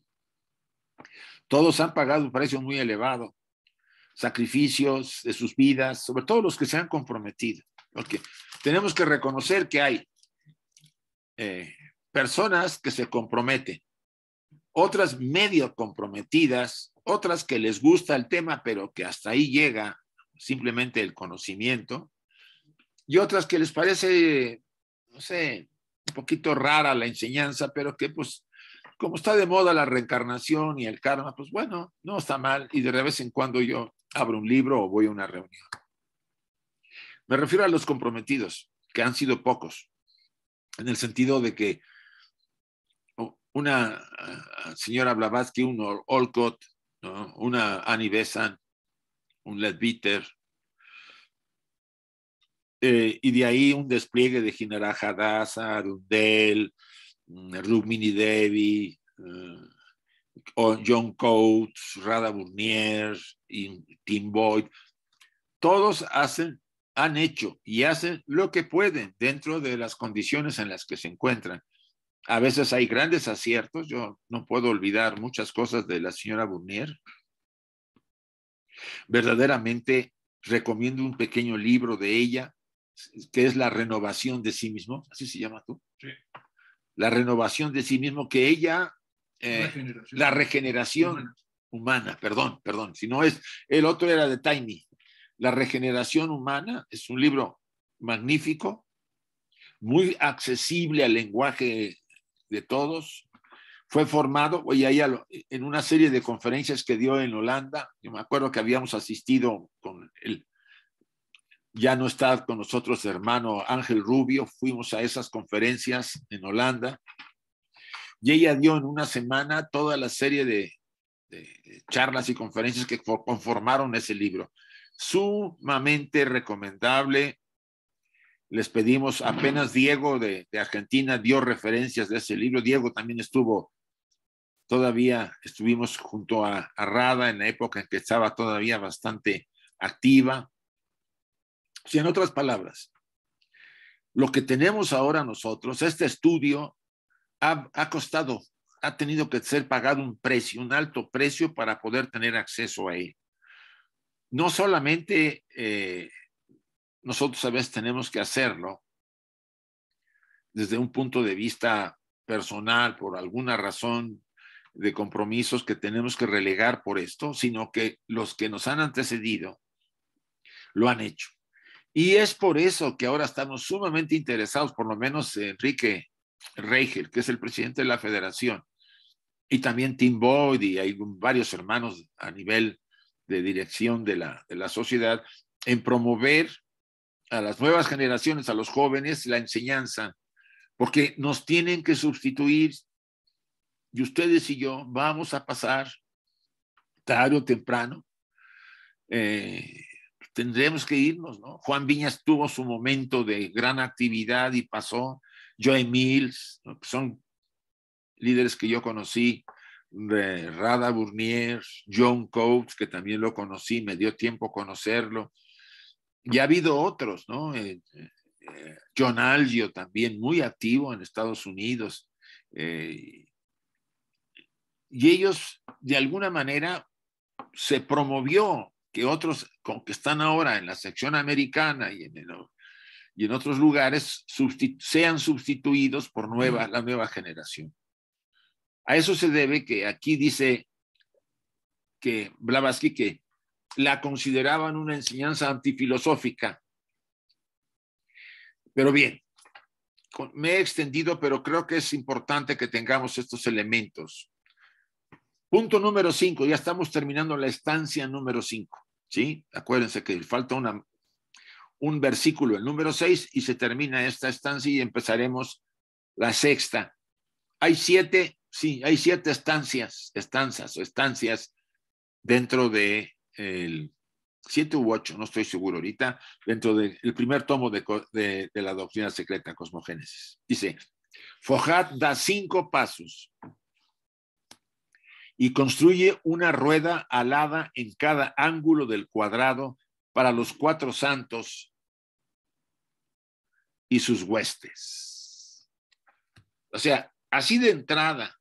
Todos han pagado un precio muy elevado, sacrificios de sus vidas, sobre todo los que se han comprometido, porque tenemos que reconocer que hay eh, personas que se comprometen, otras medio comprometidas, otras que les gusta el tema, pero que hasta ahí llega simplemente el conocimiento, y otras que les parece, no sé, un poquito rara la enseñanza, pero que pues como está de moda la reencarnación y el karma, pues bueno, no está mal, y de vez en cuando yo abro un libro o voy a una reunión. Me refiero a los comprometidos, que han sido pocos, en el sentido de que una uh, señora Blavatsky, un Olcott, ¿no?, una Annie Besant, un Leadbeater, eh, y de ahí un despliegue de Jinara Hadassah, Arundel, Rukmini Devi, uh, John Coates, Radha Burnier y Tim Boyd. Todos hacen, han hecho y hacen lo que pueden dentro de las condiciones en las que se encuentran. A veces hay grandes aciertos. Yo no puedo olvidar muchas cosas de la señora Burnier. Verdaderamente recomiendo un pequeño libro de ella, que es La renovación de sí mismo. ¿Así se llama tú? Sí. La renovación de sí mismo, que ella, eh, regeneración. la regeneración humana. humana, perdón, perdón, si no es, el otro era de Taimi. La regeneración humana es un libro magnífico, muy accesible al lenguaje de todos. Fue formado, oye, ella en una serie de conferencias que dio en Holanda. Yo me acuerdo que habíamos asistido con el, ya no está con nosotros hermano Ángel Rubio, fuimos a esas conferencias en Holanda y ella dio en una semana toda la serie de, de charlas y conferencias que conformaron ese libro. Sumamente recomendable. Les pedimos, apenas Diego de, de Argentina dio referencias de ese libro. Diego también estuvo, todavía estuvimos junto a, a Radha en la época en que estaba todavía bastante activa. O sea, en otras palabras, lo que tenemos ahora nosotros, este estudio ha, ha costado, ha tenido que ser pagado un precio, un alto precio para poder tener acceso a él. No solamente eh, nosotros a veces tenemos que hacerlo desde un punto de vista personal, por alguna razón de compromisos que tenemos que relegar por esto, sino que los que nos han antecedido lo han hecho. Y es por eso que ahora estamos sumamente interesados, por lo menos Enrique Reigel, que es el presidente de la federación, y también Tim Boyd, y hay varios hermanos a nivel de dirección de la, de la sociedad, en promover a las nuevas generaciones, a los jóvenes, la enseñanza, porque nos tienen que sustituir, y ustedes y yo vamos a pasar tarde o temprano, eh, tendremos que irnos, ¿no? Juan Viñas tuvo su momento de gran actividad y pasó. Joe Mills, ¿no?, son líderes que yo conocí, eh, Radha Burnier, John Coates, que también lo conocí, me dio tiempo conocerlo. Y ha habido otros, ¿no? Eh, eh, John Algio también, muy activo en Estados Unidos. Eh, y ellos, de alguna manera, se promovió que otros que están ahora en la sección americana y en, el, y en otros lugares sustitu sean sustituidos por nueva, la nueva generación. A eso se debe que aquí dice que Blavatsky que la consideraban una enseñanza antifilosófica. Pero bien, me he extendido, pero creo que es importante que tengamos estos elementos. Punto número cinco, ya estamos terminando la estancia número cinco, ¿sí? Acuérdense que falta una, un versículo, el número seis, y se termina esta estancia y empezaremos la sexta. Hay siete, sí, hay siete estancias, estancias o estancias dentro de el siete u ocho, no estoy seguro ahorita, dentro del primer tomo de, de, de la doctrina secreta Cosmogénesis. Dice, Fohat da cinco pasos y construye una rueda alada en cada ángulo del cuadrado para los cuatro santos y sus huestes. O sea, así de entrada,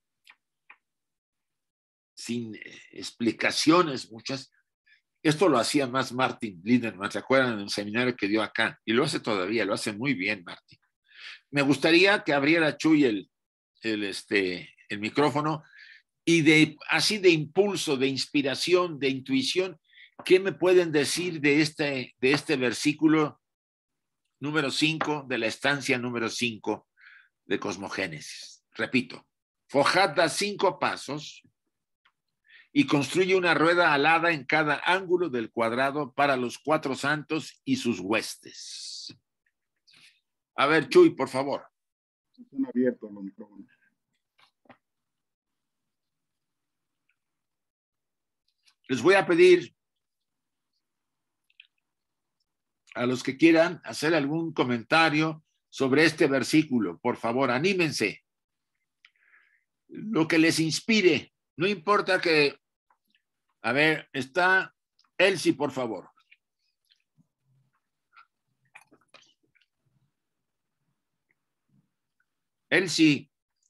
sin explicaciones muchas, esto lo hacía más Martin Lindemann, ¿se acuerdan? En el seminario que dio acá, y lo hace todavía, lo hace muy bien Martin. Me gustaría que abriera Chuy el, el, este, el micrófono y de, así de impulso, de inspiración, de intuición, ¿qué me pueden decir de este, de este versículo número cinco, de la estancia número cinco de Cosmogénesis? Repito, Fohat da cinco pasos y construye una rueda alada en cada ángulo del cuadrado para los cuatro santos y sus huestes. A ver, Chuy, por favor. Están abiertos los micrófonos. Les voy a pedir a los que quieran hacer algún comentario sobre este versículo. Por favor, anímense. Lo que les inspire. No importa que... A ver, está Elsie, por favor. Elsie.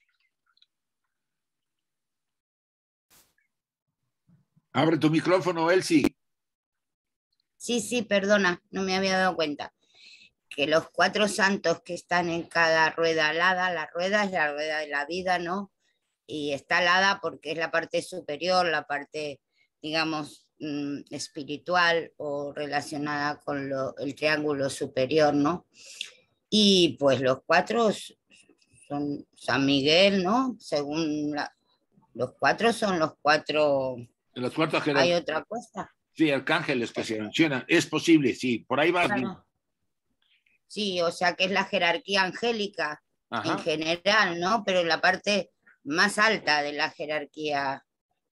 Abre tu micrófono, Elsie. Sí, sí, perdona, no me había dado cuenta. Que los cuatro santos que están en cada rueda alada, la rueda es la rueda de la vida, ¿no? Y está alada porque es la parte superior, la parte, digamos, espiritual o relacionada con lo, el triángulo superior, ¿no? Y pues los cuatro son San Miguel, ¿no? Según la, los cuatro son los cuatro... Los cuatro ¿Hay otra cosa? Sí, arcángeles que se mencionan. Es posible, sí, por ahí va. Claro. Sí, o sea que es la jerarquía angélica. Ajá. En general, ¿no? Pero en la parte más alta de la jerarquía.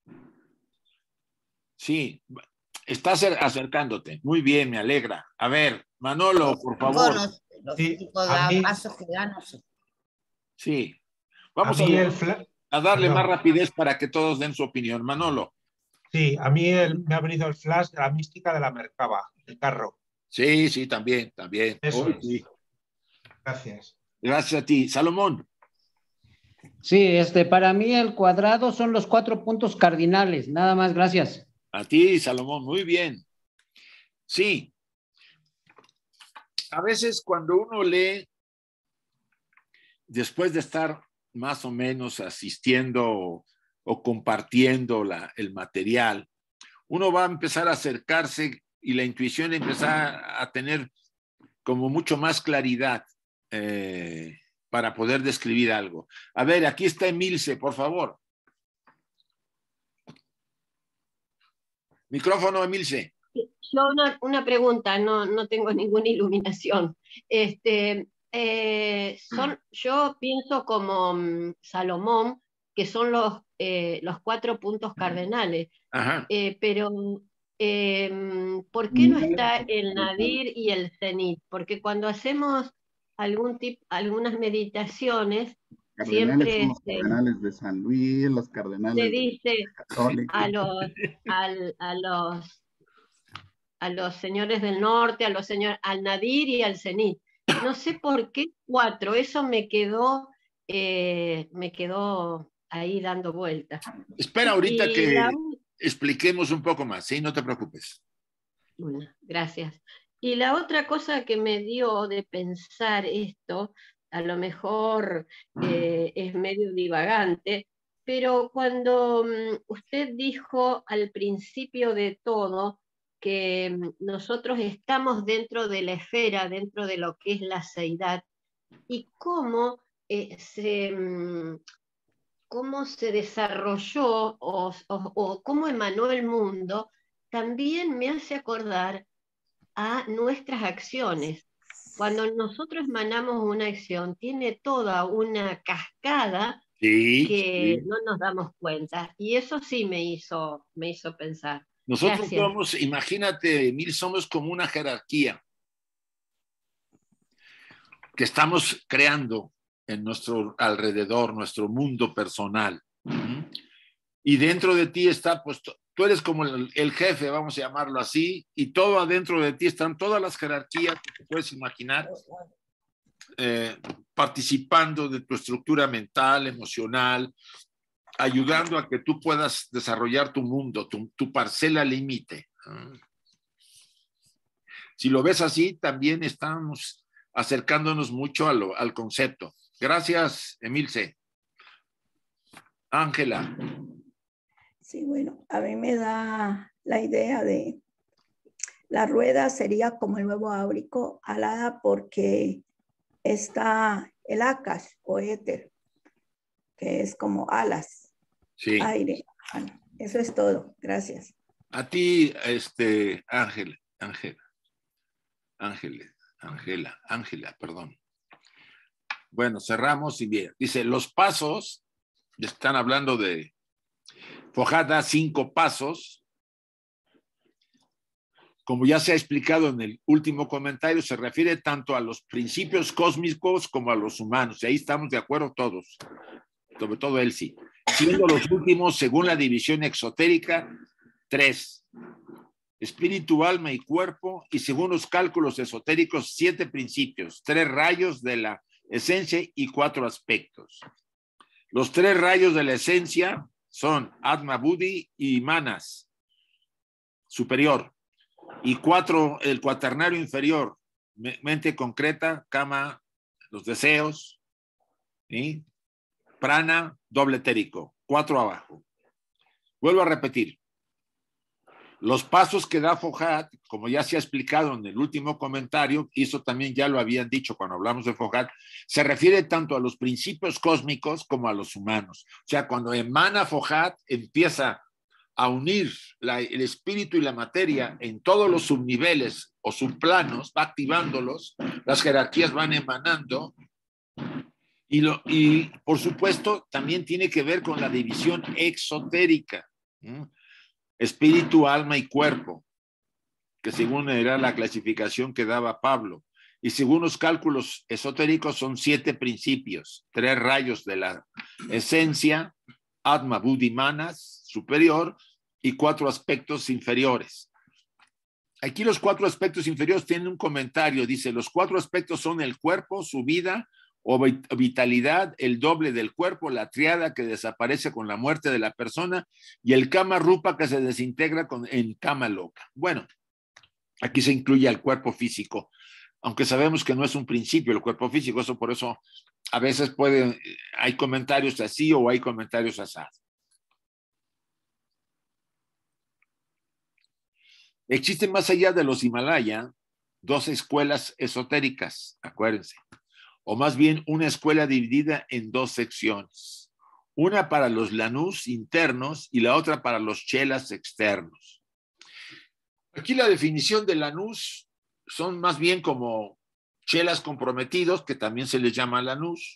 Sí, estás acercándote. Muy bien, me alegra. A ver, Manolo, por favor. Los, los sí, cinco da mí, pasos que dan, no sé. Sí. Vamos a, a, a darle Perdón. más rapidez para que todos den su opinión. Manolo. Sí, a mí el, me ha venido el flash de la mística de la Merkaba, el carro. Sí, sí, también, también. Eso oh, es. Sí. Gracias. Gracias a ti. Salomón. Sí, este, para mí el cuadrado son los cuatro puntos cardinales. Nada más, gracias. A ti, Salomón, muy bien. Sí. A veces cuando uno lee, después de estar más o menos asistiendo o, o compartiendo la, el material, uno va a empezar a acercarse y la intuición empezar a tener como mucho más claridad eh, para poder describir algo. A ver, aquí está Emilce, por favor. Micrófono, Emilce. Yo una, una pregunta, no, no tengo ninguna iluminación. Este, eh, son, yo pienso como um, Salomón, que son los, eh, los cuatro puntos cardenales. Ajá. Eh, pero, eh, ¿por qué no está el Nadir y el Zenit? Porque cuando hacemos algún tip, algunas meditaciones, cardenales siempre son los este, cardenales de San Luis, los cardenales se dice de a los, al, a los a los señores del norte, a los señores, al Nadir y al Zenit. No sé por qué cuatro, eso me quedó, eh, me quedó ahí dando vueltas. Espera ahorita y que la... expliquemos un poco más, ¿sí? No te preocupes. Bueno, gracias. Y la otra cosa que me dio de pensar esto, a lo mejor eh, es medio divagante, pero cuando um, usted dijo al principio de todo que um, nosotros estamos dentro de la esfera, dentro de lo que es la seidad, y cómo eh, se... Um, cómo se desarrolló o, o, o cómo emanó el mundo, también me hace acordar a nuestras acciones. Cuando nosotros emanamos una acción, tiene toda una cascada sí, que sí. no nos damos cuenta. Y eso sí me hizo, me hizo pensar. Nosotros Gracias. somos, imagínate, Emil, somos como una jerarquía que estamos creando en nuestro alrededor, nuestro mundo personal. Y dentro de ti está, pues, tú eres como el, el jefe, vamos a llamarlo así, y todo adentro de ti están todas las jerarquías que te puedes imaginar, eh, participando de tu estructura mental, emocional, ayudando a que tú puedas desarrollar tu mundo, tu, tu parcela límite. Si lo ves así, también estamos acercándonos mucho a lo, al concepto. Gracias, Emilce. Ángela. Sí, bueno, a mí me da la idea de la rueda sería como el huevo áurico, alada porque está el ácash o éter, que es como alas, sí. aire. Bueno, eso es todo. Gracias. A ti, este, Ángela, Ángela, Ángela, Ángela, Ángela, perdón. Bueno, cerramos y bien. Dice, los pasos, están hablando de Fojat da cinco pasos. Como ya se ha explicado en el último comentario, se refiere tanto a los principios cósmicos como a los humanos. Y ahí estamos de acuerdo todos, sobre todo él sí. Siendo los últimos, según la división exotérica, tres. Espíritu, alma y cuerpo, y según los cálculos esotéricos, siete principios, tres rayos de la esencia y cuatro aspectos. Los tres rayos de la esencia son Atma, Buddhi y Manas, superior. Y cuatro, el cuaternario inferior, mente concreta, Kama, los deseos, ¿sí? Prana, doble etérico, cuatro abajo. Vuelvo a repetir. Los pasos que da Fojat, como ya se ha explicado en el último comentario, y eso también ya lo habían dicho cuando hablamos de Fojat, se refiere tanto a los principios cósmicos como a los humanos. O sea, cuando emana Fojat, empieza a unir la, el espíritu y la materia en todos los subniveles o subplanos, va activándolos, las jerarquías van emanando, y, lo, y por supuesto también tiene que ver con la división exotérica, ¿sí? Espíritu, alma y cuerpo, que según era la clasificación que daba Pablo, y según los cálculos esotéricos son siete principios, tres rayos de la esencia, Atma, Buddhi, Manas, superior, y cuatro aspectos inferiores. Aquí los cuatro aspectos inferiores tienen un comentario, dice, los cuatro aspectos son el cuerpo, su vida o vitalidad, el doble del cuerpo, la triada que desaparece con la muerte de la persona y el kama rupa que se desintegra con, en kama loka. Bueno, aquí se incluye el cuerpo físico, aunque sabemos que no es un principio el cuerpo físico, eso por eso a veces puede, hay comentarios así o hay comentarios así. Existen más allá de los Himalaya dos escuelas esotéricas, acuérdense, o más bien una escuela dividida en dos secciones, una para los lanús internos y la otra para los chelas externos. Aquí la definición de lanús son más bien como chelas comprometidos, que también se les llama lanús,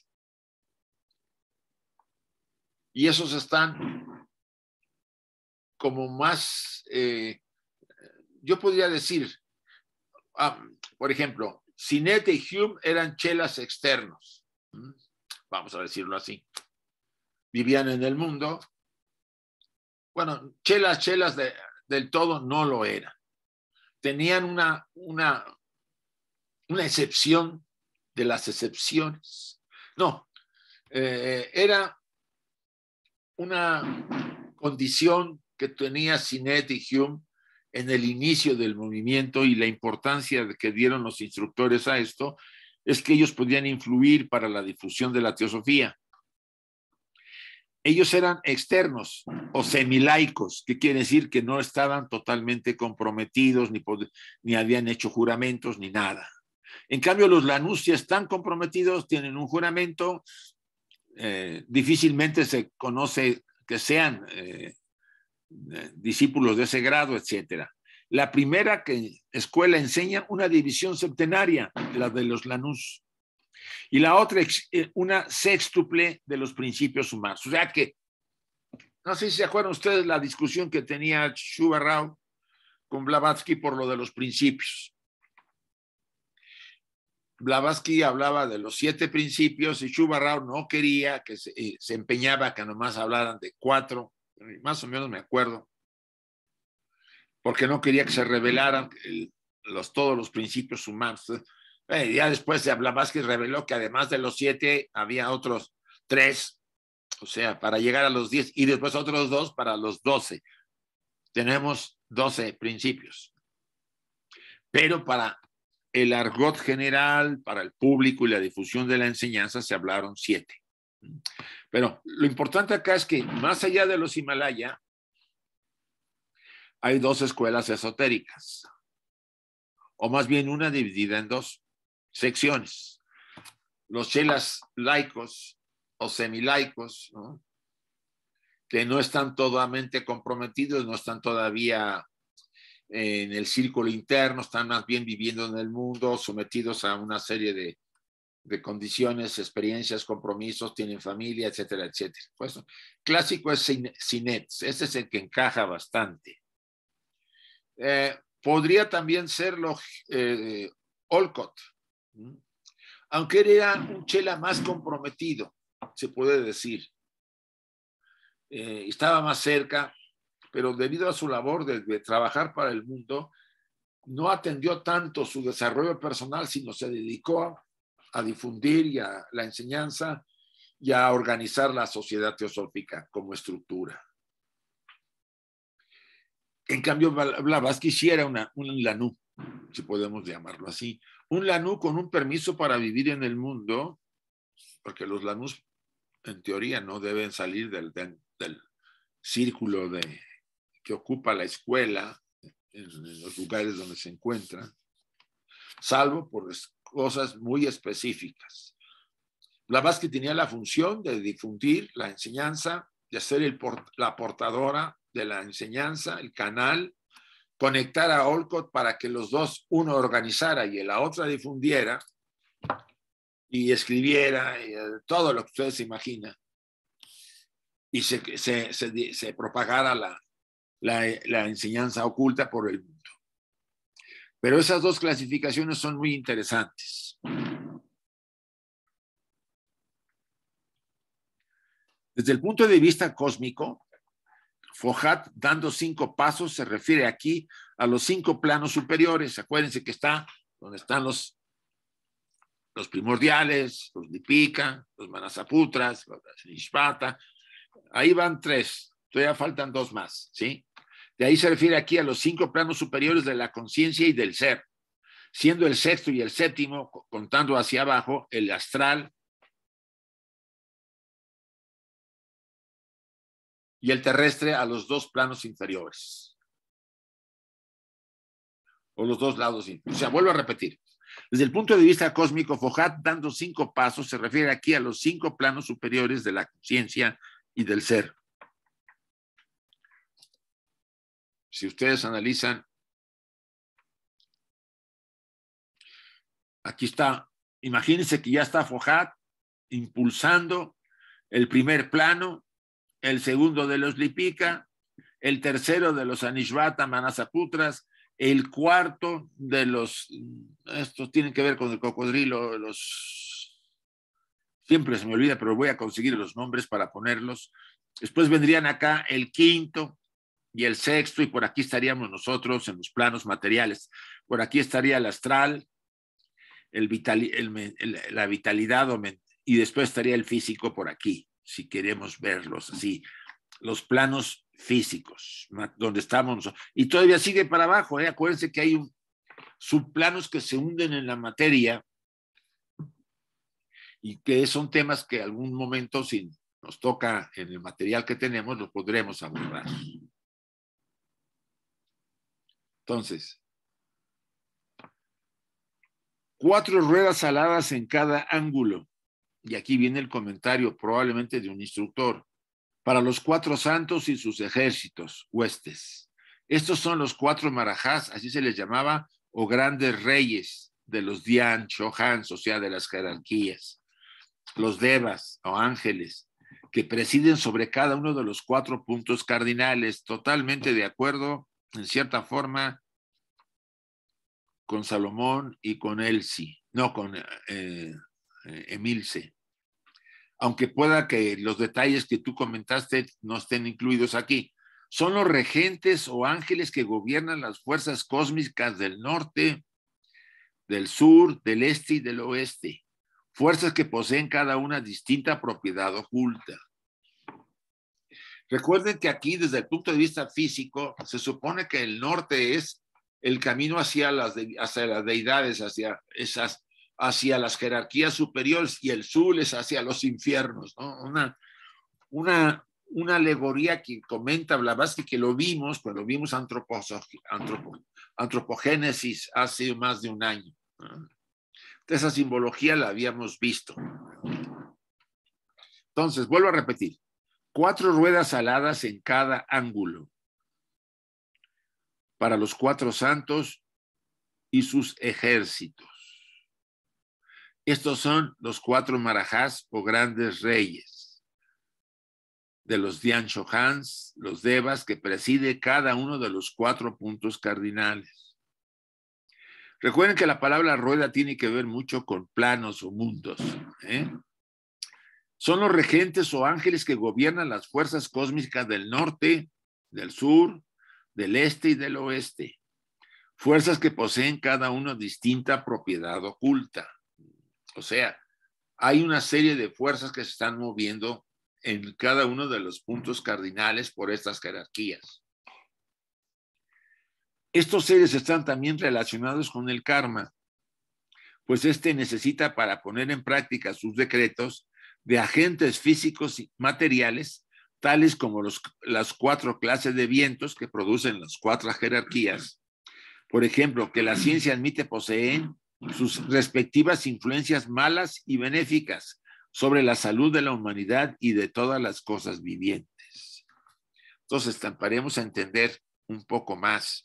y esos están como más, eh, yo podría decir, ah, por ejemplo, Sinet y Hume eran chelas externos, vamos a decirlo así. Vivían en el mundo. Bueno, chelas, chelas de, del todo no lo eran. Tenían una, una, una excepción de las excepciones. No, eh, era una condición que tenía Sinet y Hume en el inicio del movimiento, y la importancia que dieron los instructores a esto es que ellos podían influir para la difusión de la teosofía. ellos eran externos o semilaicos, que quiere decir que no estaban totalmente comprometidos, ni, ni habían hecho juramentos, ni nada. En cambio, los lanús ya están comprometidos, tienen un juramento, eh, difícilmente se conoce que sean eh, discípulos de ese grado, etcétera. La primera que, escuela enseña una división septenaria, la de los lanús, y la otra una sextuple de los principios humanos. O sea que, no sé si se acuerdan ustedes la discusión que tenía Shuba Rao con Blavatsky por lo de los principios. Blavatsky hablaba de los siete principios y Shuba Rao no quería, que se, eh, se empeñaba que nomás hablaran de cuatro, más o menos me acuerdo, porque no quería que se revelaran el, los, todos los principios humanos. Eh, ya después de Blavatsky reveló que además de los siete había otros tres, o sea, para llegar a los diez, y después otros dos para los doce. Tenemos doce principios. Pero para el argot general, para el público y la difusión de la enseñanza se hablaron siete. Pero lo importante acá es que más allá de los Himalaya, hay dos escuelas esotéricas, o más bien una dividida en dos secciones. Los chelas laicos o semilaicos, ¿no?, que no están totalmente comprometidos, no están todavía en el círculo interno, están más bien viviendo en el mundo, sometidos a una serie de, de condiciones, experiencias, compromisos, tienen familia, etcétera, etcétera. Pues, clásico es Sinets, este es el que encaja bastante. Eh, podría también serlo eh, Olcott, aunque era un chela más comprometido, se puede decir. Eh, estaba más cerca, pero debido a su labor de, de trabajar para el mundo, no atendió tanto su desarrollo personal, sino se dedicó a, a difundir y a la enseñanza y a organizar la sociedad teosófica como estructura. En cambio, Blavatsky sí era una, un lanú, si podemos llamarlo así. Un lanú con un permiso para vivir en el mundo, porque los lanús, en teoría, no deben salir del, del, del círculo de, que ocupa la escuela, en, en los lugares donde se encuentran, salvo por cosas muy específicas. Blavatsky tenía la función de difundir la enseñanza, de ser el port, la portadora de la enseñanza, el canal, conectar a Olcott para que los dos, uno organizara y la otra difundiera y escribiera y, uh, todo lo que ustedes se imaginan, y se, se, se, se propagara la, la, la enseñanza oculta por el mundo. Pero esas dos clasificaciones son muy interesantes. Desde el punto de vista cósmico, Fohat, dando cinco pasos, se refiere aquí a los cinco planos superiores. Acuérdense que está donde están los, los primordiales, los Lipika, los Manasaputras, los Nishpata. Ahí van tres, todavía faltan dos más, ¿sí? De ahí se refiere aquí a los cinco planos superiores de la conciencia y del ser, siendo el sexto y el séptimo, contando hacia abajo, el astral y el terrestre a los dos planos inferiores. O los dos lados inferiores. O sea, vuelvo a repetir. Desde el punto de vista cósmico, Fohat, dando cinco pasos, se refiere aquí a los cinco planos superiores de la conciencia y del ser. Si ustedes analizan, aquí está, imagínense que ya está Fohat impulsando el primer plano, el segundo de los Lipika, el tercero de los Anishvata Manasaputras, el cuarto de los, estos tienen que ver con el cocodrilo, los, siempre se me olvida, pero voy a conseguir los nombres para ponerlos. Después vendrían acá el quinto y el sexto, y por aquí estaríamos nosotros en los planos materiales. Por aquí estaría el astral, el vital, el, el, la vitalidad, y después estaría el físico por aquí, si queremos verlos así, los planos físicos, donde estamos nosotros. Y todavía sigue para abajo, ¿eh? Acuérdense que hay un, subplanos que se hunden en la materia y que son temas que algún momento, si nos toca en el material que tenemos, lo podremos abordar. Entonces, cuatro ruedas aladas en cada ángulo. Y aquí viene el comentario probablemente de un instructor. Para los cuatro santos y sus ejércitos, huestes. Estos son los cuatro marajás, así se les llamaba, o grandes reyes de los Dhyan Chohans, o sea, de las jerarquías. Los devas o ángeles, que presiden sobre cada uno de los cuatro puntos cardinales, totalmente de acuerdo, en cierta forma, con Salomón y con Elsi, no con eh, Emilce. Aunque pueda que los detalles que tú comentaste no estén incluidos aquí. Son los regentes o ángeles que gobiernan las fuerzas cósmicas del norte, del sur, del este y del oeste. Fuerzas que poseen cada una distinta propiedad oculta. Recuerden que aquí, desde el punto de vista físico, se supone que el norte es el camino hacia las, de, hacia las deidades, hacia, esas, hacia las jerarquías superiores, y el sur es hacia los infiernos, ¿no? Una, una, una alegoría que comenta Blavatsky, que lo vimos, pues lo vimos antropo, antropo, antropogénesis hace más de un año, ¿no? Esa simbología la habíamos visto. Entonces, vuelvo a repetir. Cuatro ruedas aladas en cada ángulo para los cuatro santos y sus ejércitos. Estos son los cuatro marajás o grandes reyes de los Dhyan Chohans, los devas, que preside cada uno de los cuatro puntos cardinales. Recuerden que la palabra rueda tiene que ver mucho con planos o mundos, ¿eh? Son los regentes o ángeles que gobiernan las fuerzas cósmicas del norte, del sur, del este y del oeste. Fuerzas que poseen cada una distinta propiedad oculta. O sea, hay una serie de fuerzas que se están moviendo en cada uno de los puntos cardinales por estas jerarquías. Estos seres están también relacionados con el karma, pues este necesita para poner en práctica sus decretos de agentes físicos y materiales, tales como los, las cuatro clases de vientos que producen las cuatro jerarquías. Por ejemplo, que la ciencia admite poseen sus respectivas influencias malas y benéficas sobre la salud de la humanidad y de todas las cosas vivientes. Entonces, tamparemos a entender un poco más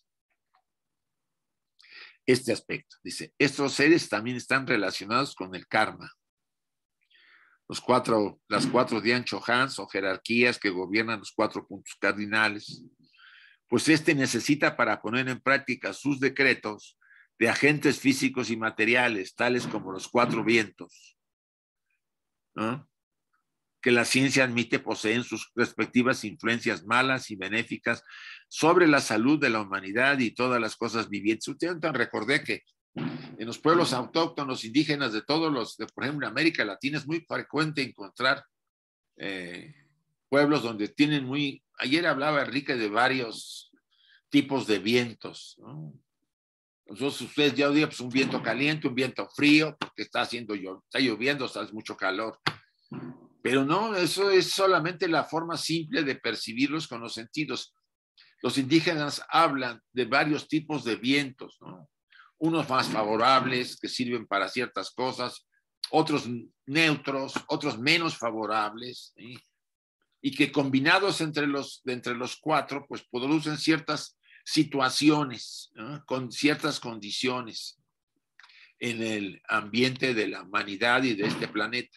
este aspecto. Dice, estos seres también están relacionados con el karma. Los cuatro, las cuatro Dhyan Chohans o jerarquías que gobiernan los cuatro puntos cardinales, pues este necesita para poner en práctica sus decretos de agentes físicos y materiales, tales como los cuatro vientos, ¿no? Que la ciencia admite poseen sus respectivas influencias malas y benéficas sobre la salud de la humanidad y todas las cosas vivientes. Ustedes recordé que en los pueblos autóctonos indígenas de todos los, de, por ejemplo, en América Latina es muy frecuente encontrar eh, pueblos donde tienen muy, ayer hablaba Enrique de varios tipos de vientos, ¿no? Entonces ustedes ya oían, pues, un viento caliente, un viento frío, porque está haciendo, está lloviendo, está mucho calor. Pero no, eso es solamente la forma simple de percibirlos con los sentidos. Los indígenas hablan de varios tipos de vientos, ¿no? Unos más favorables que sirven para ciertas cosas, otros neutros, otros menos favorables, ¿sí? Y que combinados entre los, entre los cuatro, pues producen ciertas situaciones, ¿no? Con ciertas condiciones en el ambiente de la humanidad y de este planeta.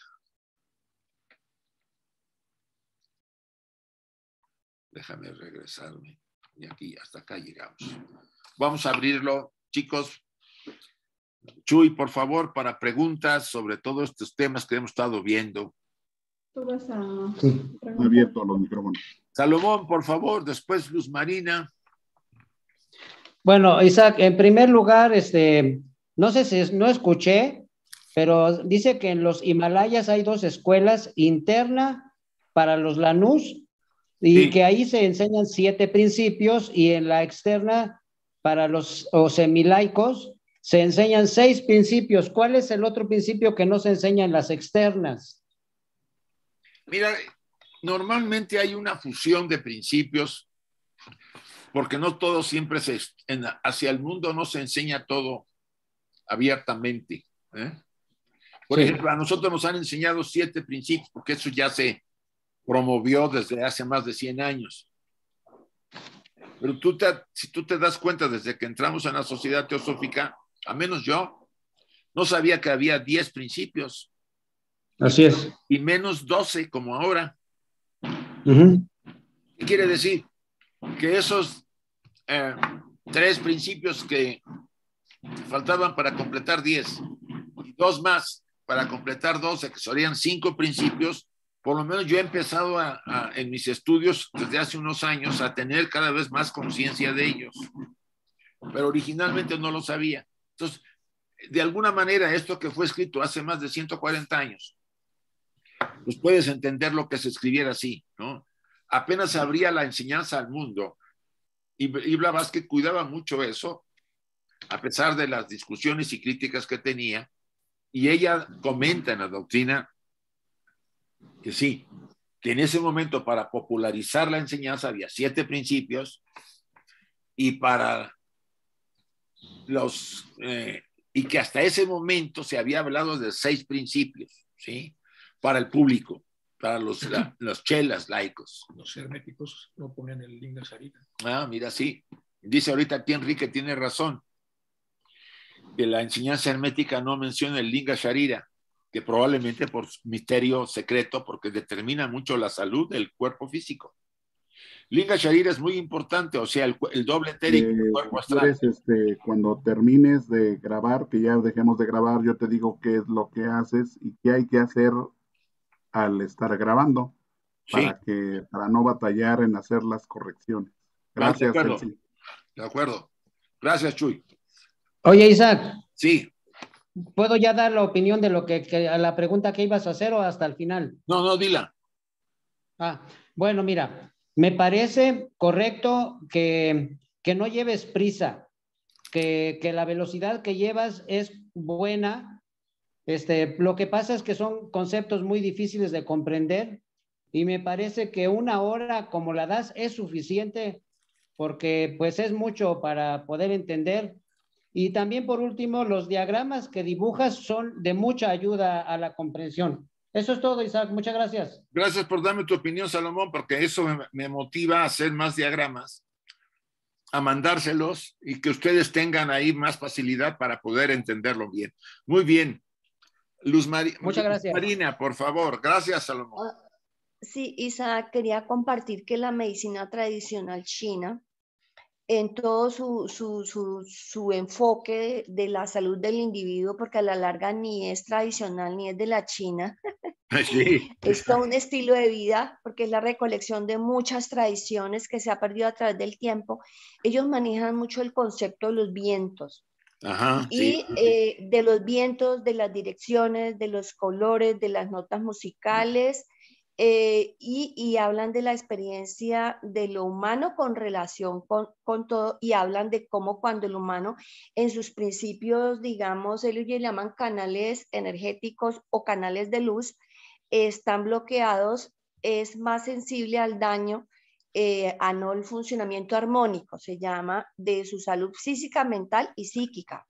Déjame regresarme. Y aquí, hasta acá llegamos. Vamos a abrirlo, chicos. Chuy, por favor, para preguntas sobre todos estos temas que hemos estado viendo. Tú vas a... Sí. Abierto los micrófonos. Salomón, por favor, después Luz Marina. Bueno, Isaac, en primer lugar, este, no sé si no escuché, pero dice que en los Himalayas hay dos escuelas, interna para los Lanús, y sí, que ahí se enseñan siete principios, y en la externa para los semelaicos se enseñan seis principios. ¿Cuál es el otro principio que no se enseña en las externas? Mira, normalmente hay una fusión de principios, porque no todo siempre se, en, hacia el mundo no se enseña todo abiertamente. ¿eh? Por sí. ejemplo, a nosotros nos han enseñado siete principios, porque eso ya se promovió desde hace más de cien años. Pero tú te, si tú te das cuenta, desde que entramos en la sociedad teosófica, al menos yo, no sabía que había diez principios. Así es. Y menos doce como ahora. Uh-huh. ¿Qué quiere decir? Que esos eh, tres principios que faltaban para completar diez y dos más para completar doce, que serían cinco principios, por lo menos yo he empezado a, a, en mis estudios desde hace unos años a tener cada vez más conciencia de ellos. Pero originalmente no lo sabía. Entonces, de alguna manera, esto que fue escrito hace más de ciento cuarenta años, pues puedes entender lo que se escribiera así, ¿no? Apenas abría la enseñanza al mundo. Y, y Blavatsky cuidaba mucho eso, a pesar de las discusiones y críticas que tenía. Y ella comenta en la doctrina que sí, que en ese momento para popularizar la enseñanza había siete principios y para los... Eh, y que hasta ese momento se había hablado de seis principios, ¿sí? Para el público, para los, la, los chelas laicos. Los herméticos no ponen el Linga Sharira. Ah, mira, sí. Dice ahorita aquí Enrique, tiene razón, que la enseñanza hermética no menciona el Linga Sharira, que probablemente por misterio secreto, porque determina mucho la salud del cuerpo físico. Linga Sharira es muy importante, o sea, el, el doble etérico eh, del cuerpo astral. Este, cuando termines de grabar, que ya dejemos de grabar, yo te digo qué es lo que haces y qué hay que hacer al estar grabando, para, sí. que, para no batallar en hacer las correcciones. Gracias, de acuerdo. Elsie. De acuerdo. Gracias, Chuy. Oye, Isaac. Sí. ¿Puedo ya dar la opinión de lo que, que a la pregunta que ibas a hacer o hasta el final? No, no, dila. Ah, bueno, mira. Me parece correcto que, que no lleves prisa, que, que la velocidad que llevas es buena. Este, lo que pasa es que son conceptos muy difíciles de comprender y me parece que una hora como la das es suficiente porque pues es mucho para poder entender. Y también por último, los diagramas que dibujas son de mucha ayuda a la comprensión. Eso es todo, Isaac. Muchas gracias. Gracias por darme tu opinión, Salomón, porque eso me, me motiva a hacer más diagramas, a mandárselos y que ustedes tengan ahí más facilidad para poder entenderlo bien. Muy bien. Luz, Mari Muchas gracias. Luz Marina, por favor. Gracias, Salomón. Uh, sí, Isaac, quería compartir que la medicina tradicional china, en todo su, su, su, su enfoque de, de la salud del individuo, porque a la larga ni es tradicional ni es de la China, sí. Es todo un estilo de vida, porque es la recolección de muchas tradiciones que se ha perdido a través del tiempo. Ellos manejan mucho el concepto de los vientos. Ajá, y sí. eh, de los vientos, de las direcciones, de los colores, de las notas musicales, Eh, y, y hablan de la experiencia de lo humano con relación con, con todo, y hablan de cómo cuando el humano en sus principios, digamos, ellos le llaman canales energéticos o canales de luz, eh, están bloqueados, es más sensible al daño, eh, a no el funcionamiento armónico, se llama, de su salud física, mental y psíquica.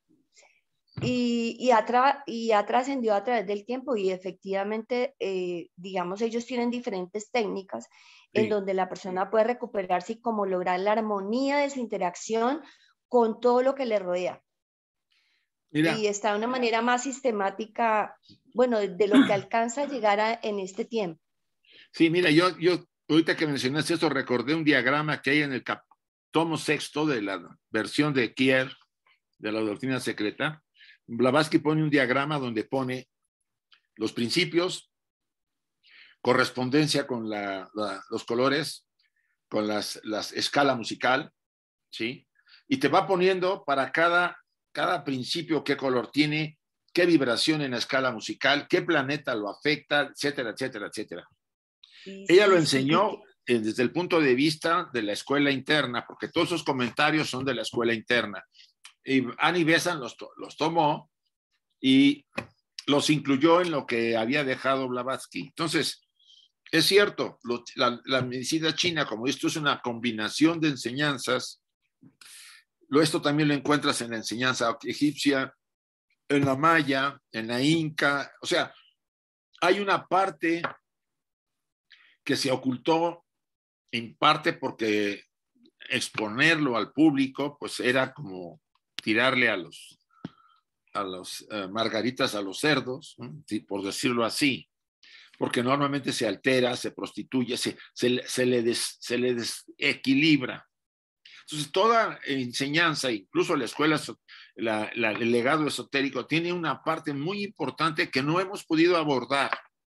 Y, y, ha y ha trascendido a través del tiempo y efectivamente, eh, digamos, ellos tienen diferentes técnicas sí. en donde la persona puede recuperarse y como lograr la armonía de su interacción con todo lo que le rodea. Mira. Y está de una manera más sistemática, bueno, de, de lo que alcanza a llegar a, en este tiempo. Sí, mira, yo, yo ahorita que mencionaste esto, recordé un diagrama que hay en el cap tomo sexto de la versión de Kier, de la doctrina secreta. Blavatsky pone un diagrama donde pone los principios, correspondencia con la, la, los colores, con las, las escala musical, ¿sí? Y te va poniendo para cada, cada principio qué color tiene, qué vibración en la escala musical, qué planeta lo afecta, etcétera, etcétera, etcétera. Sí, Ella sí, lo enseñó sí. desde el punto de vista de la escuela interna, porque todos esos comentarios son de la escuela interna. Y Annie Besant los, los tomó y los incluyó en lo que había dejado Blavatsky. Entonces, es cierto, lo, la, la medicina china, como esto es una combinación de enseñanzas, lo, esto también lo encuentras en la enseñanza egipcia, en la maya, en la inca, o sea, hay una parte que se ocultó en parte porque exponerlo al público, pues era como tirarle a los, a los uh, margaritas a los cerdos, ¿no? Por decirlo así, porque normalmente se altera, se prostituye, se, se, se, le, des, se le desequilibra. Entonces, toda enseñanza, incluso la escuela, la, la, el legado esotérico, tiene una parte muy importante que no hemos podido abordar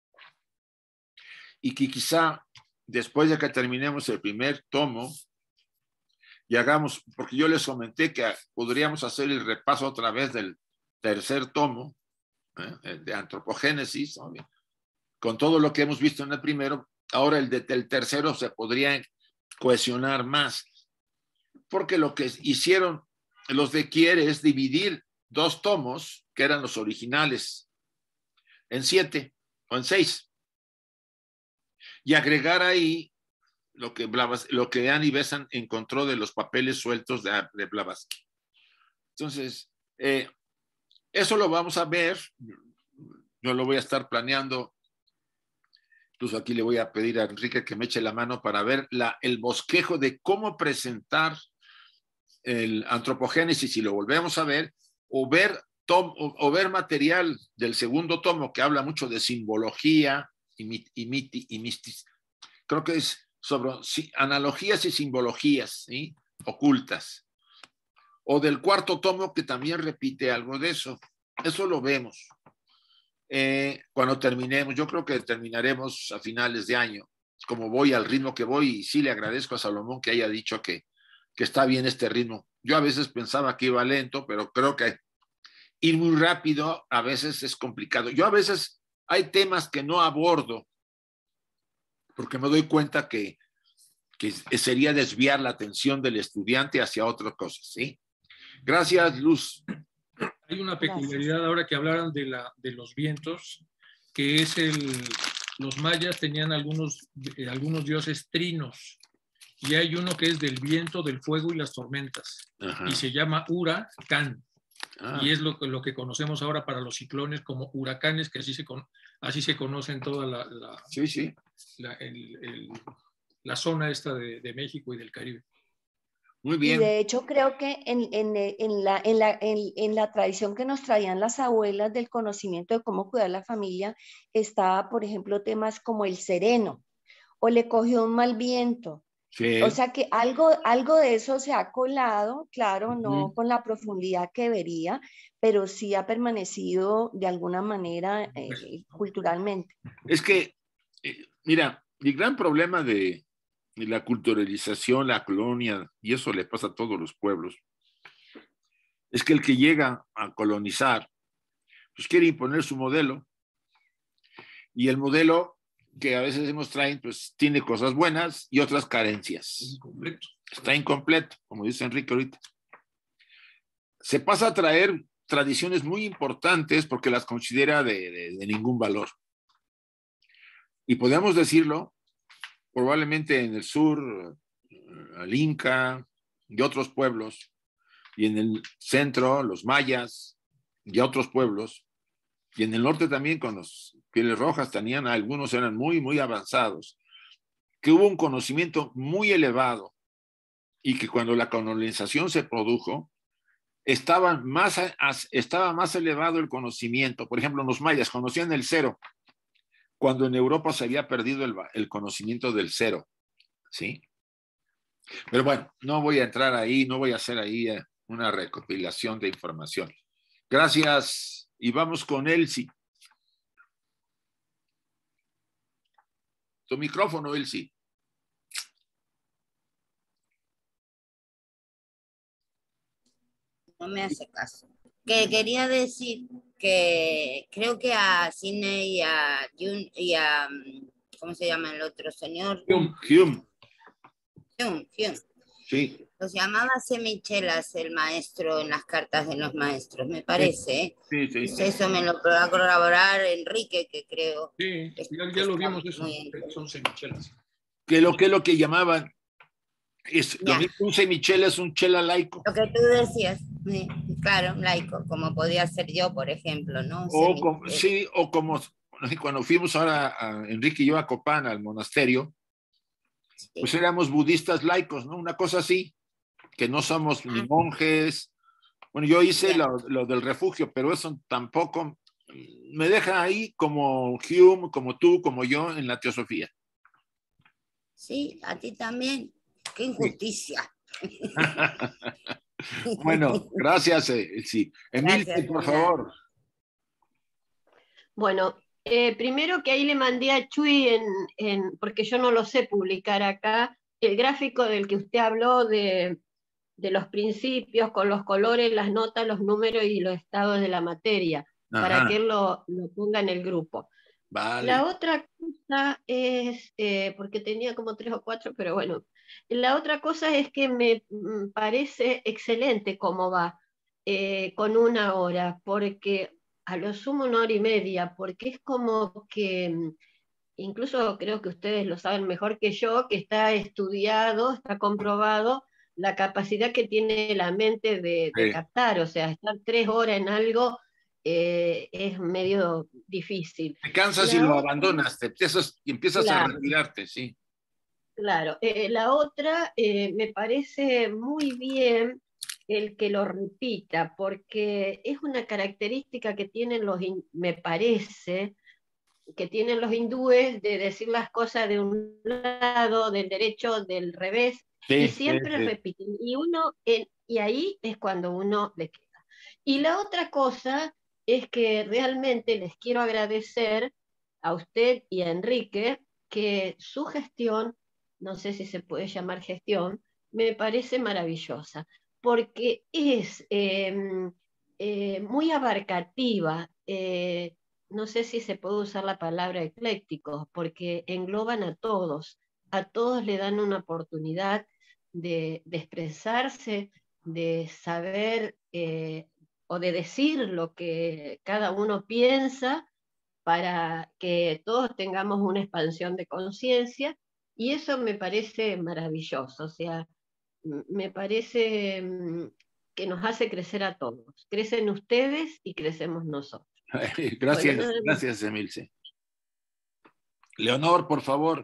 y que quizá después de que terminemos el primer tomo y hagamos, porque yo les comenté que podríamos hacer el repaso otra vez del tercer tomo, ¿eh? de antropogénesis, ¿no? Con todo lo que hemos visto en el primero, ahora el del tercero se podría cohesionar más, porque lo que hicieron los de Quiere es dividir dos tomos, que eran los originales, en siete o en seis, y agregar ahí lo que, Blavatsky, lo que Annie Besant encontró de los papeles sueltos de, de Blavatsky. Entonces, eh, eso lo vamos a ver, yo lo voy a estar planeando. Incluso aquí le voy a pedir a Enrique que me eche la mano para ver la, el bosquejo de cómo presentar el antropogénesis, si lo volvemos a ver, o ver, tom, o, o ver material del segundo tomo que habla mucho de simbología y, mit, y, mit, y mistis. Creo que es sobre sí, analogías y simbologías, ¿sí? Ocultas. O del cuarto tomo que también repite algo de eso. Eso lo vemos. Eh, cuando terminemos, yo creo que terminaremos a finales de año, como voy al ritmo que voy, y sí le agradezco a Salomón que haya dicho que, que está bien este ritmo. Yo a veces pensaba que iba lento, pero creo que ir muy rápido a veces es complicado. Yo a veces hay temas que no abordo porque me doy cuenta que, que sería desviar la atención del estudiante hacia otras cosas, ¿sí? Gracias, Luz. Hay una peculiaridad. Gracias. Ahora que hablaran de, la, de los vientos, que es el, los mayas tenían algunos, eh, algunos dioses trinos, y hay uno que es del viento, del fuego y las tormentas. Ajá. Y se llama Huracán, ah. y es lo, lo que conocemos ahora para los ciclones como huracanes, que así se, así se conoce en toda la, la, sí, sí. la, el, el, la zona esta de, de México y del Caribe. Muy bien. Y de hecho creo que en, en, en, la, en, la, en, en la tradición que nos traían las abuelas del conocimiento de cómo cuidar la familia, estaba, por ejemplo, temas como el sereno, o le cogió un mal viento. Sí. O sea que algo, algo de eso se ha colado, claro, no uh-huh. con la profundidad que debería, pero sí ha permanecido de alguna manera eh, culturalmente. Es que, eh, mira, el gran problema de la culturalización, la colonia, y eso le pasa a todos los pueblos, es que el que llega a colonizar, pues quiere imponer su modelo, y el modelo que a veces nos traen, pues tiene cosas buenas y otras carencias. Incompleto. Está incompleto, como dice Enrique ahorita. Se pasa a traer tradiciones muy importantes porque las considera de, de, de ningún valor. Y podemos decirlo, probablemente en el sur, el Inca y otros pueblos, y en el centro, los mayas y otros pueblos, y en el norte también con los pieles rojas tenían, algunos eran muy, muy avanzados, que hubo un conocimiento muy elevado y que cuando la colonización se produjo, estaba más, estaba más elevado el conocimiento. Por ejemplo, los mayas conocían el cero, cuando en Europa se había perdido el, el conocimiento del cero, ¿sí? Pero bueno, no voy a entrar ahí, no voy a hacer ahí una recopilación de información. Gracias, y vamos con Elsie. Tu micrófono, Elsie. No me hace caso. Que quería decir que creo que a Sidney y a Jun y a ¿cómo se llama el otro señor? Hume. Hume. Hume, Hume. Sí. Los llamaba semichelas el maestro en las cartas de los maestros, me parece. Sí, sí, sí. Eso me lo va a corroborar Enrique, que creo. Sí, ya, ya lo vimos eso, son semichelas. ¿Qué lo que lo que llamaban? Es lo mismo, un semichela es un chela laico. Lo que tú decías, sí, claro, laico, como podía ser yo, por ejemplo, ¿no? O como, sí, o como cuando fuimos ahora, a, Enrique y yo, a Copán, al monasterio, sí. Pues éramos budistas laicos, ¿no? Una cosa así, que no somos ni monjes. Bueno, yo hice lo, lo del refugio, pero eso tampoco me deja ahí como Hume, como tú, como yo, en la teosofía. Sí, a ti también. ¡Qué injusticia! Sí. Bueno, gracias, eh, sí. Emilce, por favor. Bueno, eh, primero que ahí le mandé a Chuy, en, en, porque yo no lo sé publicar acá, el gráfico del que usted habló de, de los principios con los colores, las notas, los números y los estados de la materia, Ajá. para que él lo, lo ponga en el grupo. Vale. La otra cosa es, eh, porque tenía como tres o cuatro, pero bueno, la otra cosa es que me parece excelente cómo va eh, con una hora, porque a lo sumo una hora y media, porque es como que, incluso creo que ustedes lo saben mejor que yo, que está estudiado, está comprobado la capacidad que tiene la mente de, de sí. captar, o sea, estar tres horas en algo eh, es medio difícil. Te cansas la y lo otra, abandonas, te empiezas, y empiezas claro, a retirarte, sí. Claro, eh, la otra eh, me parece muy bien el que lo repita, porque es una característica que tienen los, me parece, que tienen los hindúes de decir las cosas de un lado, del derecho, del revés, sí, y siempre sí, sí. repiten. Y uno, en, y ahí es cuando uno le queda. Y la otra cosa es que realmente les quiero agradecer a usted y a Enrique que su gestión, no sé si se puede llamar gestión, me parece maravillosa, porque es eh, eh, muy abarcativa, eh, no sé si se puede usar la palabra eclécticos, porque engloban a todos, a todos le dan una oportunidad de, de expresarse, de saber eh, o de decir lo que cada uno piensa para que todos tengamos una expansión de conciencia, y eso me parece maravilloso, o sea, me parece que nos hace crecer a todos. Crecen ustedes y crecemos nosotros. Gracias, bueno, gracias, Emilce. Leonor, por favor.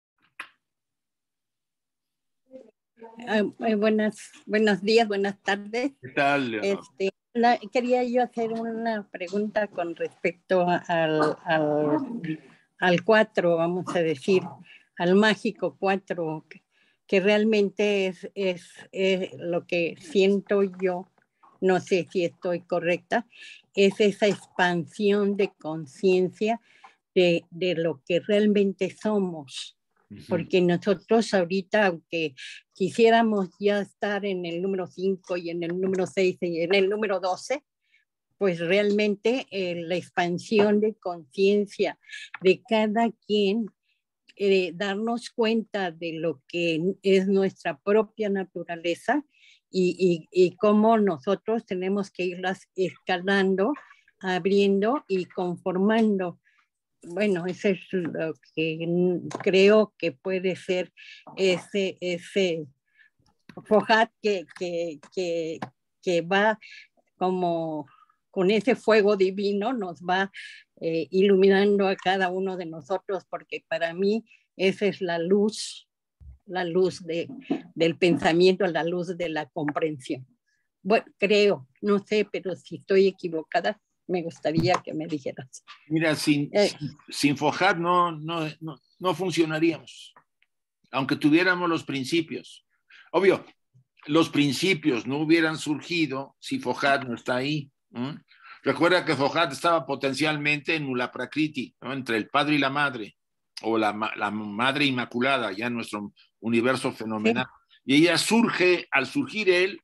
Uh, buenas, buenos días, buenas tardes. ¿Qué tal, Leonor? Este, la, quería yo hacer una pregunta con respecto al, al, al cuatro, vamos a decir, al mágico cuatro, que, que realmente es, es, es lo que siento yo, no sé si estoy correcta, es esa expansión de conciencia de, de lo que realmente somos. Porque nosotros ahorita, aunque quisiéramos ya estar en el número cinco y en el número seis y en el número doce, pues realmente eh, la expansión de conciencia de cada quien, eh, darnos cuenta de lo que es nuestra propia naturaleza y, y, y cómo nosotros tenemos que irlas escalando, abriendo y conformando. Bueno, eso es lo que creo que puede ser ese, ese Fojat que, que, que, que va como con ese fuego divino, nos va eh, iluminando a cada uno de nosotros, porque para mí esa es la luz, la luz de, del pensamiento, la luz de la comprensión. Bueno, creo, no sé, pero si estoy equivocada, me gustaría que me dijeras. Mira, sin, eh, sin, sin Fojat no, no, no, no funcionaríamos, aunque tuviéramos los principios. Obvio, los principios no hubieran surgido si Fojat no está ahí. ¿eh? Recuerda que Fojat estaba potencialmente en Mula Prakriti, ¿no? Entre el padre y la madre, o la, la madre inmaculada, ya en nuestro universo fenomenal. Sí. Y ella surge, al surgir él,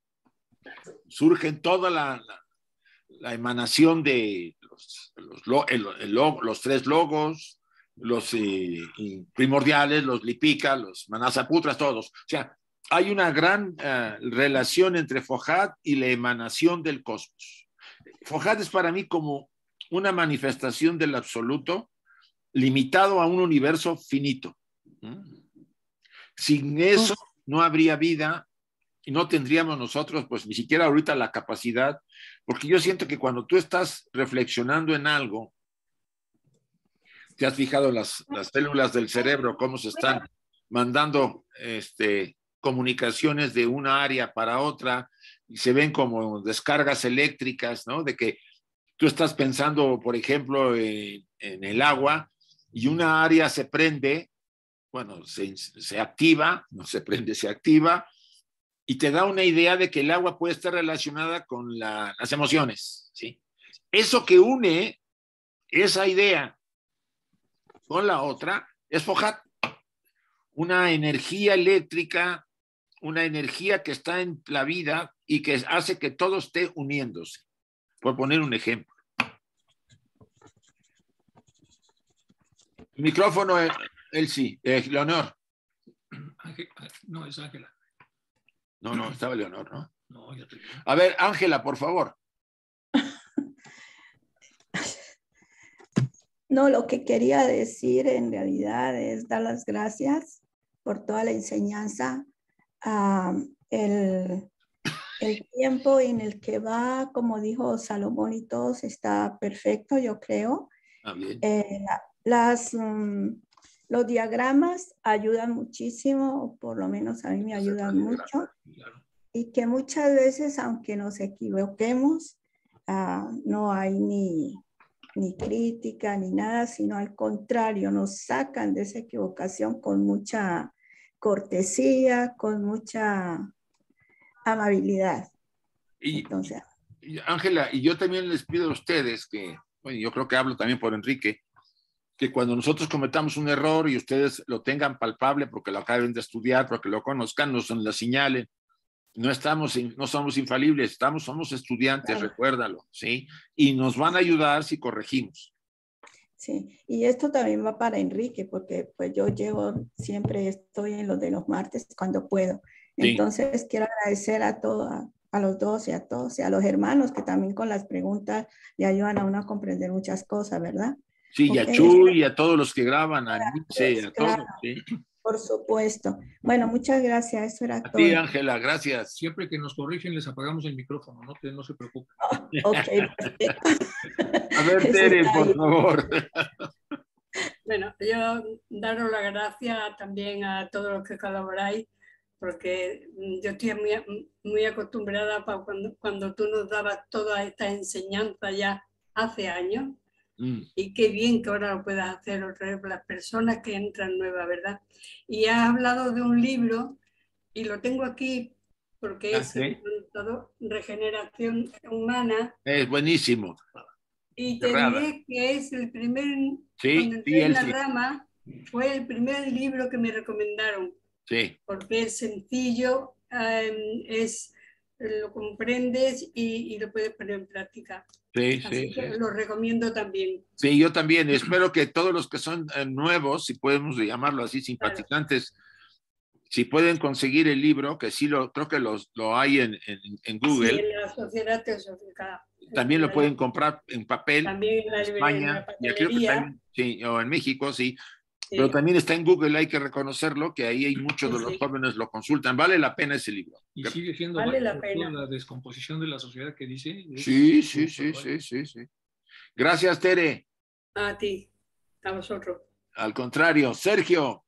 surge toda la... la la emanación de los, los, el, el, los tres logos, los eh, primordiales, los lipika, los manasaputras, todos. O sea, hay una gran uh, relación entre Fohat y la emanación del cosmos. Fohat es para mí como una manifestación del absoluto limitado a un universo finito. Sin eso no habría vida y no tendríamos nosotros pues ni siquiera ahorita la capacidad, porque yo siento que cuando tú estás reflexionando en algo, te has fijado las, las células del cerebro, cómo se están mandando este, comunicaciones de una área para otra y se ven como descargas eléctricas, ¿no? De que tú estás pensando, por ejemplo, en, en el agua y una área se prende, bueno, se, se activa, no se prende, se activa y te da una idea de que el agua puede estar relacionada con la, las emociones, ¿sí? Eso que une esa idea con la otra es Fohat, una energía eléctrica, una energía que está en la vida y que hace que todo esté uniéndose, por poner un ejemplo. El micrófono, él, él sí, eh, Leonor. No, es Ángela. No, no, estaba Leonor, ¿no? No, ya te digo. A ver, Ángela, por favor. No, lo que quería decir en realidad es dar las gracias por toda la enseñanza. Um, el, el tiempo en el que va, como dijo Salomón y todos, está perfecto, yo creo. Ah, bien. Eh, las, um, los diagramas ayudan muchísimo, por lo menos a mí me ayudan mucho. Y que muchas veces, aunque nos equivoquemos, uh, no hay ni... ni crítica, ni nada, sino al contrario, nos sacan de esa equivocación con mucha cortesía, con mucha amabilidad. Y, Entonces, y, Ángela, y yo también les pido a ustedes que, bueno, yo creo que hablo también por Enrique, que cuando nosotros cometamos un error y ustedes lo tengan palpable porque lo acaben de estudiar, porque lo conozcan, nos la señalen. No estamos, no somos infalibles, estamos, somos estudiantes, claro. Recuérdalo, ¿sí? Y nos van a ayudar si corregimos. Sí, y esto también va para Enrique, porque pues yo llevo, siempre estoy en los de los martes cuando puedo. Entonces sí. Quiero agradecer a todos, a, a los dos y a todos, y a los hermanos que también con las preguntas le ayudan a uno a comprender muchas cosas, ¿verdad? Sí, okay. Y a Chuy, y a todos los que graban, a Nietzsche, a claro. todos, ¿sí? Por supuesto. Bueno, muchas gracias. Eso era a todo. ti, Ángela, gracias. Siempre que nos corrigen les apagamos el micrófono, no, no se preocupen. Oh, ok, perfecto. A ver, Tere, por ahí. favor. Bueno, yo daros las gracias también a todos los que colaboráis, porque yo estoy muy, muy acostumbrada para cuando, cuando tú nos dabas toda esta enseñanza ya hace años. Mm. Y qué bien que ahora lo puedas hacer otra vez para las personas que entran nuevas, ¿verdad? Y has hablado de un libro, y lo tengo aquí porque es ¿sí? Regeneración Humana. Es buenísimo. Y te diré que es el primer, sí, cuando entré sí, en la sí. rama, fue el primer libro que me recomendaron. Sí. Porque es sencillo, um, es, lo comprendes y, y lo puedes poner en práctica. Sí, Así sí, que sí. lo recomiendo también. Sí, yo también. Espero que todos los que son eh, nuevos, si podemos llamarlo así, simpatizantes, claro. Si pueden conseguir el libro, que sí lo creo que los, lo hay en, en, en Google. Sí, en la Sociedad Teosófica. También lo pueden comprar en papel. También en la España, en la sí, o en México, sí. Sí. Pero también está en Google, hay que reconocerlo, que ahí hay muchos sí, de los sí. jóvenes lo consultan. Vale la pena ese libro. Y sigue siendo vale la pena. La descomposición de la sociedad que dice. Sí, sí, sí, sí, sí, sí. Gracias, Tere. A ti, a vosotros. Al contrario, Sergio.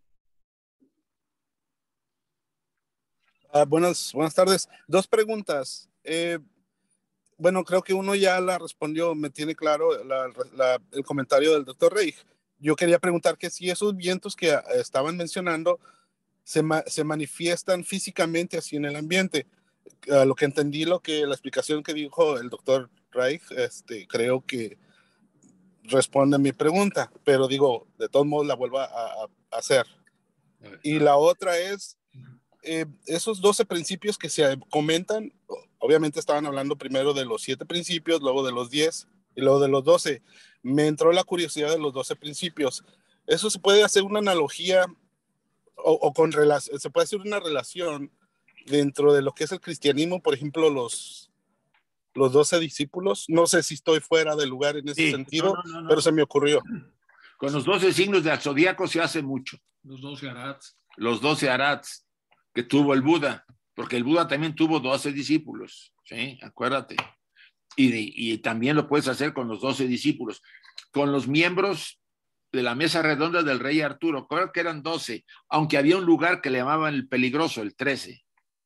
Uh, buenas, buenas tardes. Dos preguntas. Eh, bueno, creo que uno ya la respondió, me tiene claro la, la, el comentario del doctor Reich. Yo quería preguntar que si esos vientos que estaban mencionando se, ma se manifiestan físicamente así en el ambiente. Uh, lo que entendí, lo que la explicación que dijo el doctor Reich, este, creo que responde a mi pregunta, pero digo, de todos modos la vuelvo a, a, a hacer. Y la otra es, eh, esos doce principios que se comentan, obviamente estaban hablando primero de los siete principios, luego de los diez y luego de los doce. Me entró la curiosidad de los doce principios. Eso se puede hacer una analogía, o, o con relación, se puede hacer una relación dentro de lo que es el cristianismo, por ejemplo, los, los doce discípulos. No sé si estoy fuera de lugar en ese Sí, sentido, no, no, no, no. pero se me ocurrió. Con los doce signos del zodíaco se hace mucho. Los doce arats. Los doce arats que tuvo el Buda, porque el Buda también tuvo doce discípulos, ¿sí? Acuérdate. Y, y también lo puedes hacer con los doce discípulos. Con los miembros de la mesa redonda del rey Arturo, creo que eran doce, aunque había un lugar que le llamaban el peligroso, el trece.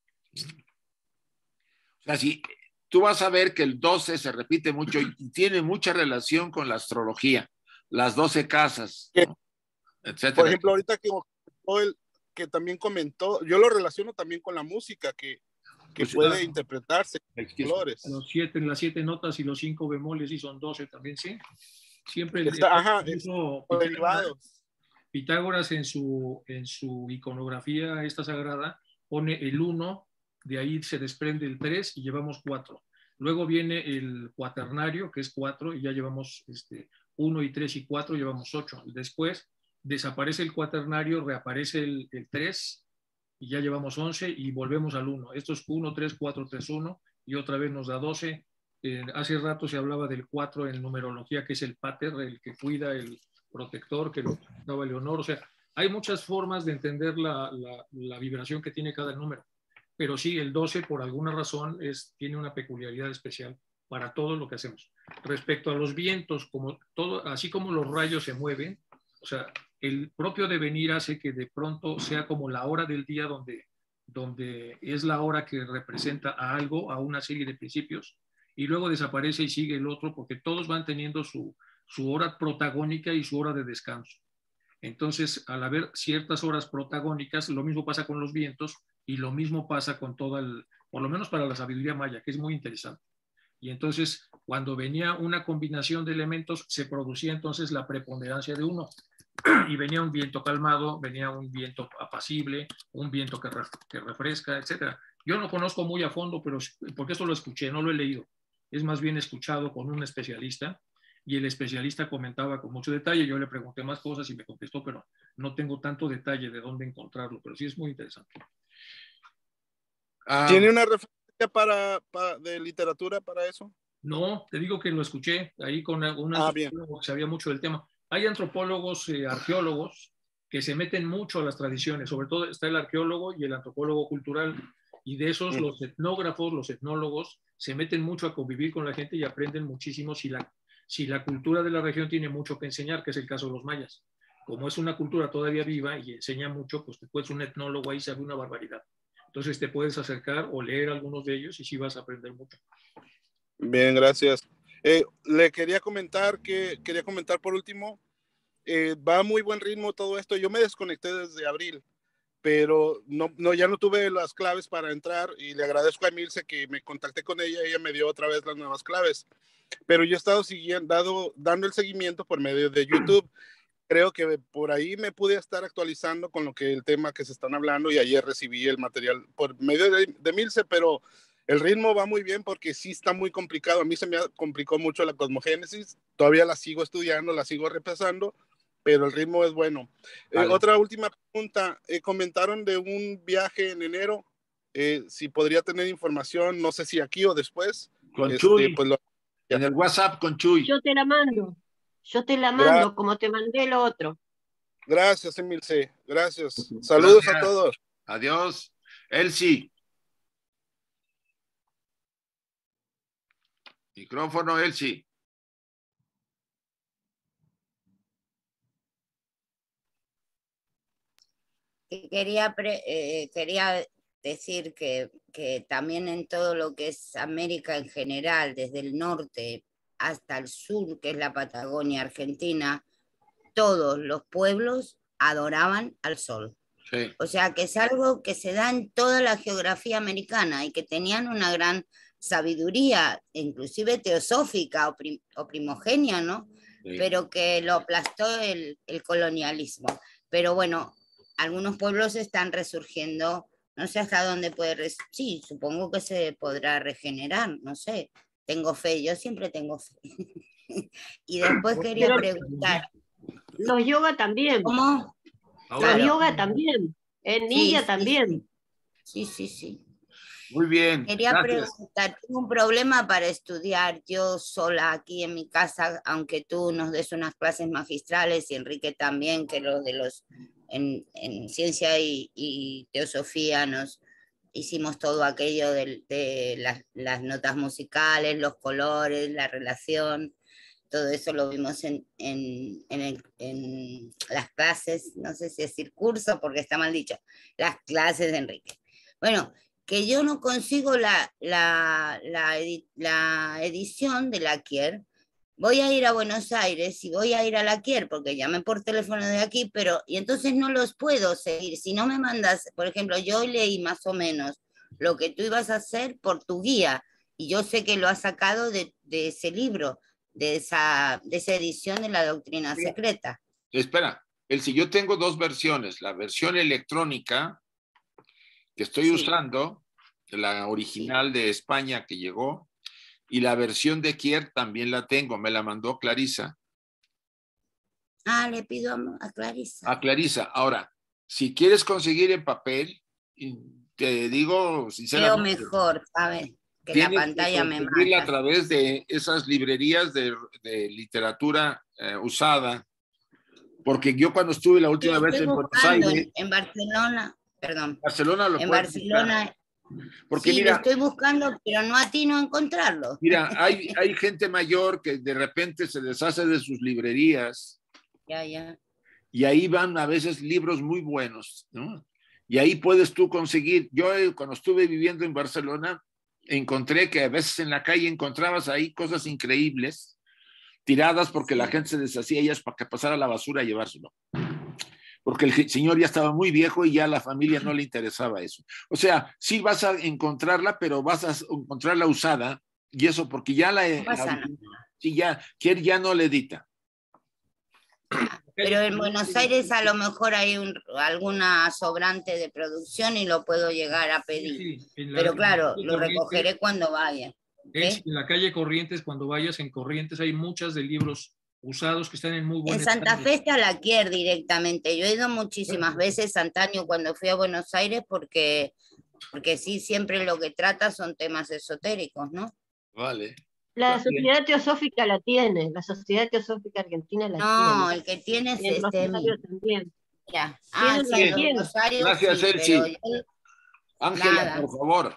O sea, si tú vas a ver que el doce se repite mucho y tiene mucha relación con la astrología, las doce casas, ¿no? Etcétera. Por ejemplo, ahorita que, el, que también comentó, yo lo relaciono también con la música, que, que pues, puede ah, interpretarse en colores. Los siete, las siete notas y los cinco bemoles, y son doce también, sí. Siempre Está, el, ajá, incluso Pitágoras, Pitágoras en su, en su iconografía esta sagrada pone el uno, de ahí se desprende el tres y llevamos cuatro. Luego viene el cuaternario, que es cuatro, y ya llevamos este, uno y tres y cuatro, llevamos ocho. Después desaparece el cuaternario, reaparece el, el tres y ya llevamos once y volvemos al uno. Esto es uno, tres, cuatro, tres, uno y otra vez nos da doce. Eh, hace rato se hablaba del cuatro en numerología, que es el pater, el que cuida, el protector, que lo daba Leonor. O sea, hay muchas formas de entender la, la, la vibración que tiene cada número. Pero sí, el doce, por alguna razón, es, tiene una peculiaridad especial para todo lo que hacemos. Respecto a los vientos, como todo, así como los rayos se mueven, o sea, el propio devenir hace que de pronto sea como la hora del día donde, donde es la hora que representa a algo, a una serie de principios, y luego desaparece y sigue el otro, porque todos van teniendo su, su hora protagónica y su hora de descanso. Entonces, al haber ciertas horas protagónicas, lo mismo pasa con los vientos y lo mismo pasa con todo el, por lo menos para la sabiduría maya, que es muy interesante. Y entonces, cuando venía una combinación de elementos, se producía entonces la preponderancia de uno. Y venía un viento calmado, venía un viento apacible, un viento que, ref, que refresca, etcétera. Yo no conozco muy a fondo, pero porque eso lo escuché, no lo he leído. Es más bien escuchado con un especialista, y el especialista comentaba con mucho detalle. Yo le pregunté más cosas y me contestó, pero no tengo tanto detalle de dónde encontrarlo, pero sí es muy interesante. ¿Tiene una referencia para, para, de literatura para eso? No, te digo que lo escuché ahí con un antropólogo ah, que sabía mucho del tema. Hay antropólogos, eh, arqueólogos, que se meten mucho a las tradiciones, sobre todo está el arqueólogo y el antropólogo cultural, y de esos mm. los etnógrafos, los etnólogos, se meten mucho a convivir con la gente y aprenden muchísimo si la, si la cultura de la región tiene mucho que enseñar, que es el caso de los mayas. Como es una cultura todavía viva y enseña mucho, pues después un etnólogo ahí sabe una barbaridad. Entonces te puedes acercar o leer algunos de ellos y sí vas a aprender mucho. Bien, gracias. Eh, le quería comentar que quería comentar por último, eh, va a muy buen ritmo todo esto. Yo me desconecté desde abril, pero no, no, ya no tuve las claves para entrar y le agradezco a Emilce que me contacté con ella y ella me dio otra vez las nuevas claves. Pero yo he estado siguiendo, dado, dando el seguimiento por medio de YouTube. Creo que por ahí me pude estar actualizando con lo que el tema que se están hablando y ayer recibí el material por medio de, de Emilce, pero el ritmo va muy bien porque sí está muy complicado. A mí se me complicó mucho la cosmogénesis, todavía la sigo estudiando, la sigo repasando, pero el ritmo es bueno. Vale. Eh, otra última pregunta, eh, comentaron de un viaje en enero, eh, si podría tener información, no sé si aquí o después. Con este, Chuy, pues lo... en el WhatsApp con Chuy. Yo te la mando. Yo te la mando, Gra como te mandé el otro. Gracias, Emilce. Gracias. Saludos Gracias. a todos. Adiós. Elsie. Micrófono, Elsie. Quería, eh, quería decir que, que también en todo lo que es América en general, desde el norte hasta el sur, que es la Patagonia Argentina, todos los pueblos adoraban al sol. Sí. O sea que es algo que se da en toda la geografía americana y que tenían una gran sabiduría, inclusive teosófica o, prim o primogenia, ¿no? Sí. Pero que lo aplastó el, el colonialismo. Pero bueno, algunos pueblos están resurgiendo, no sé hasta dónde puede, res sí, supongo que se podrá regenerar, no sé. Tengo fe, yo siempre tengo fe. Y después quería Pero preguntar. Los yoga también. ¿Cómo? Los yoga también. En India sí, también. Sí, sí, sí. Muy bien. Quería Gracias. preguntar, tengo un problema para estudiar yo sola aquí en mi casa, aunque tú nos des unas clases magistrales y Enrique también, que los de los en, en ciencia y, y teosofía nos hicimos todo aquello de, de las, las notas musicales, los colores, la relación, todo eso lo vimos en, en, en, el, en las clases, no sé si decir curso porque está mal dicho, las clases de Enrique. Bueno, que yo no consigo la, la, la, edi la edición de la Kier. Voy a ir a Buenos Aires y voy a ir a la Kier porque llamé por teléfono de aquí, pero y entonces no los puedo seguir. Si no me mandas, por ejemplo, yo leí más o menos lo que tú ibas a hacer por tu guía y yo sé que lo has sacado de, de ese libro, de esa, de esa edición de la doctrina secreta. Espera, el, si yo tengo dos versiones, la versión electrónica que estoy sí. usando, la original sí. de España que llegó, y la versión de Kier también la tengo, me la mandó Clarisa. Ah, le pido a Clarisa. A Clarisa. Ahora, si quieres conseguir en papel, te digo sinceramente. Creo mejor, ¿sabes? Que la pantalla me mata. A través de esas librerías de, de literatura eh, usada, porque yo cuando estuve la última sí, vez en Buenos Aires. En, en Barcelona, perdón. Barcelona lo en Barcelona. Buscar. Porque sí, mira, lo estoy buscando, pero no atino a encontrarlo. Mira, hay, hay gente mayor que de repente se deshace de sus librerías. Ya, ya. Y ahí van a veces libros muy buenos, ¿no? Y ahí puedes tú conseguir. Yo cuando estuve viviendo en Barcelona, encontré que a veces en la calle encontrabas ahí cosas increíbles, tiradas porque sí. la gente se deshacía ellas para que pasara la basura a llevárselo. Porque el señor ya estaba muy viejo y ya a la familia no le interesaba eso. O sea, sí vas a encontrarla, pero vas a encontrarla usada, y eso porque ya la... No pasa la nada. sí, ya, Kier ya no le edita. Pero en Buenos Aires a lo mejor hay un, alguna sobrante de producción y lo puedo llegar a pedir. Sí, sí. La, pero claro, lo recogeré cuando vaya. En la calle Corrientes, cuando vayas en Corrientes, hay muchas de libros usados que están en muy buen En Santa Fe está la Kier directamente. Yo he ido muchísimas veces antaño cuando fui a Buenos Aires porque, porque sí, siempre lo que trata son temas esotéricos, ¿no? Vale. La Sociedad Teosófica la tiene, la Sociedad Teosófica Argentina la no, tiene. No, el que tiene es este. También. Ya. Ah, sí, el Rosario, gracias, sí, Elsie. pero yo... Ángela, por favor.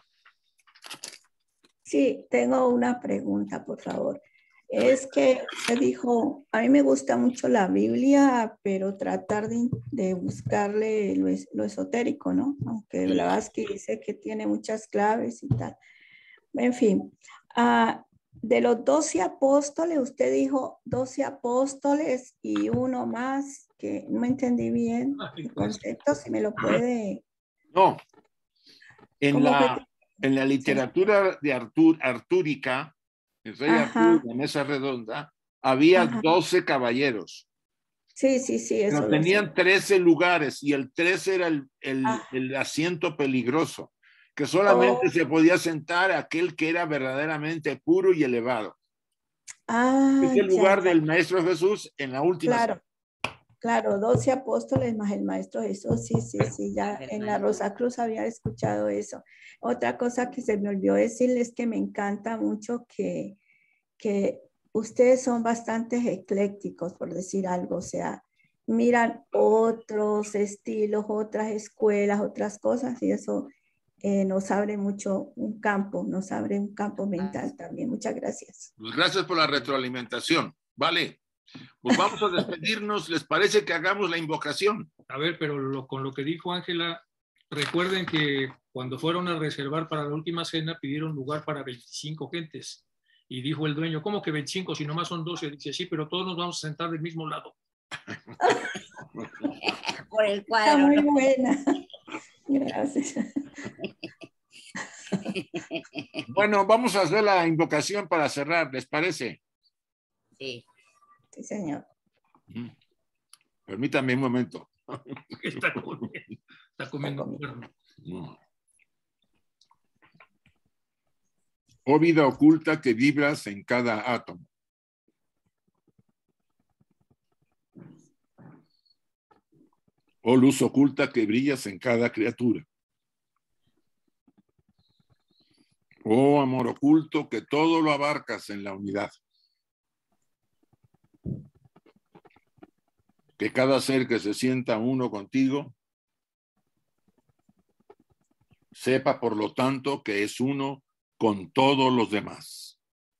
Sí, tengo una pregunta, por favor. Es que se dijo, a mí me gusta mucho la Biblia, pero tratar de, de buscarle lo, es, lo esotérico, ¿no? Aunque Blavatsky dice que tiene muchas claves y tal. En fin, uh, de los doce apóstoles, usted dijo doce apóstoles y uno más, que no entendí bien el concepto, si me lo puede... No, en la, en la literatura sí. de Artur, artúrica, el rey Arturo, la mesa redonda, había Ajá. doce caballeros. Sí, sí, sí. Eso pero tenían sé. trece lugares y el trece era el, el, ah. el asiento peligroso, que solamente oh. se podía sentar aquel que era verdaderamente puro y elevado. Ah, es el lugar ya, ya. del Maestro Jesús en la última. Claro, claro, doce apóstoles más el Maestro Jesús, sí, sí, sí, ya en la Rosacruz había escuchado eso. Otra cosa que se me olvidó decirles que me encanta mucho que, que ustedes son bastante eclécticos, por decir algo, o sea, miran otros estilos, otras escuelas, otras cosas, y eso eh, nos abre mucho un campo, nos abre un campo mental también. Muchas gracias. Pues gracias por la retroalimentación, vale. Pues vamos a despedirnos, ¿les parece que hagamos la invocación? A ver, pero lo, con lo que dijo Ángela, recuerden que cuando fueron a reservar para la última cena pidieron lugar para veinticinco gentes. Y dijo el dueño, ¿cómo que veinticinco si nomás son doce? Dice, sí, pero todos nos vamos a sentar del mismo lado. Por el cuadro. Está muy buena. Gracias. Bueno, vamos a hacer la invocación para cerrar, ¿les parece? Sí. Sí, señor. Permítame un momento. Está comiendo, está comiendo un cuerno. No. Oh vida oculta que vibras en cada átomo. Oh luz oculta que brillas en cada criatura. Oh amor oculto que todo lo abarcas en la unidad. Que cada ser que se sienta uno contigo sepa por lo tanto que es uno con todos los demás.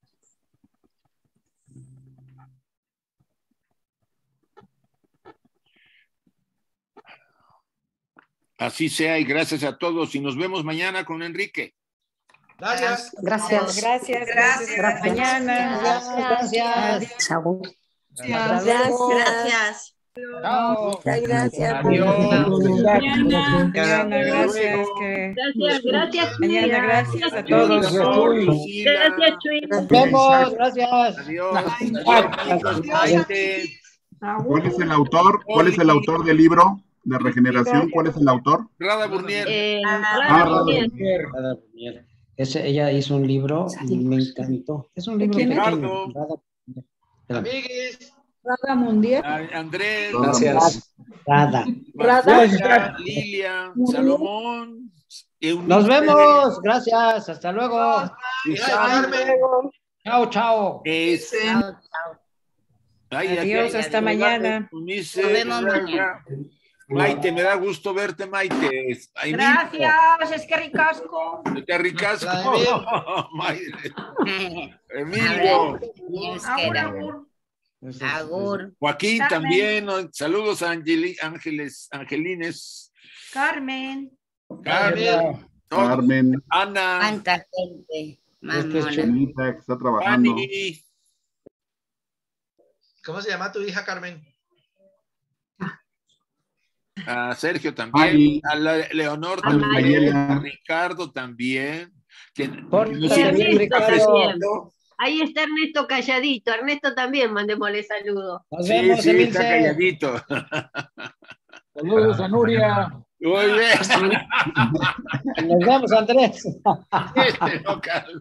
Así sea y gracias a todos y nos vemos mañana con Enrique. Gracias. Gracias. Gracias. Gracias. Gracias. Mañana. Gracias. Gracias. Chao. Gracias. Gracias. Chao. Muchas gracias. Adiós. Mañana. Mañana, gracias. Que... Gracias, gracias. Mañana, gracias a todos. Gracias, Chuy. Nos vemos. Gracias. Adiós. ¿Cuál es el autor? ¿Cuál es el autor del libro de regeneración? ¿Cuál es el autor? Rada Burnier. Eh, Ah, Rada Rada Burnier. Rada Burnier. Ese, ella hizo un libro y me encantó. Es un libro ¿Quién es? pequeño. Rada Burnier. Amiguis. Rada Mundial. A- Andrés. Gracias. Rada. Marcela, Lilia, Salomón. Eunice, Nos vemos. Gracias. Hasta luego. Isabel, Chao, chao. es- Chao, chao. Ay, aquí Adiós, hay- hasta mañana. Eunice, Nos vemos mañana. Maite, me da gusto verte, Maite. Ay, Gracias, es que ricasco. Emilio, Qué ricasco. La de Maite. Emilio. Agur, Agur. Joaquín Carmen. también. ¿no? Saludos a Angeli- Ángeles, Angelines. Carmen. Carmen. ¿no? Carmen, Ana. Cuánta gente. Más Este es mona. Chenita, que está trabajando. Fanny. ¿Cómo se llama tu hija, Carmen? A Sergio también. Fanny. A la- Leonor Fanny también. Mayela. A Ricardo también. Que, Pórtate que nos sirve bien, un Ricardo. cafecito. Ahí está Ernesto calladito. Ernesto también, mandémosle saludos. Nos Sí, vemos, sí, Emilce. está calladito. Saludos a Nuria. Muy bien. Nos vemos, Andrés. Este no calma.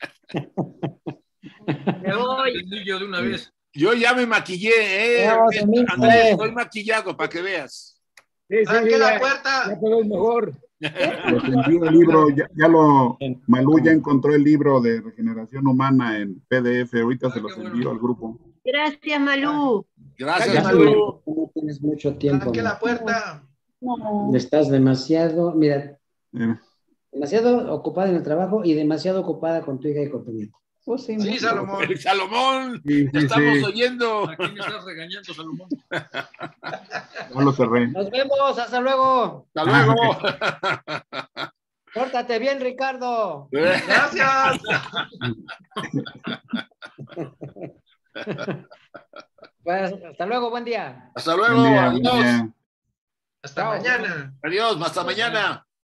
Me voy. El niño de una vez. Yo ya me maquillé, ¿eh? Vamos, Emilce. Andrés, estoy maquillado para que veas. Sí, sí, Tranque ya, la puerta. ya te ves mejor. Les envío el libro, ya, ya lo, Malú ya encontró el libro de regeneración humana en P D F, ahorita se los envío al grupo. Gracias, Malú. Gracias, Ya Malú. no tienes mucho tiempo. Tranque ¿no? la puerta. No. Estás demasiado, mira, Eh, demasiado ocupada en el trabajo y demasiado ocupada con tu hija y con tu nieto. Pues sí, Sí, mucho. Salomón. Salomón, sí, te sí, estamos sí, oyendo. ¿A quién estás regañando, Salomón? ya lo cerré. Nos vemos, hasta luego. Hasta luego. Pórtate bien, Ricardo. Gracias. Pues, hasta luego, buen día. Hasta Buen luego. día, buen Adiós. día. Hasta Chao. mañana. Adiós. Hasta mañana.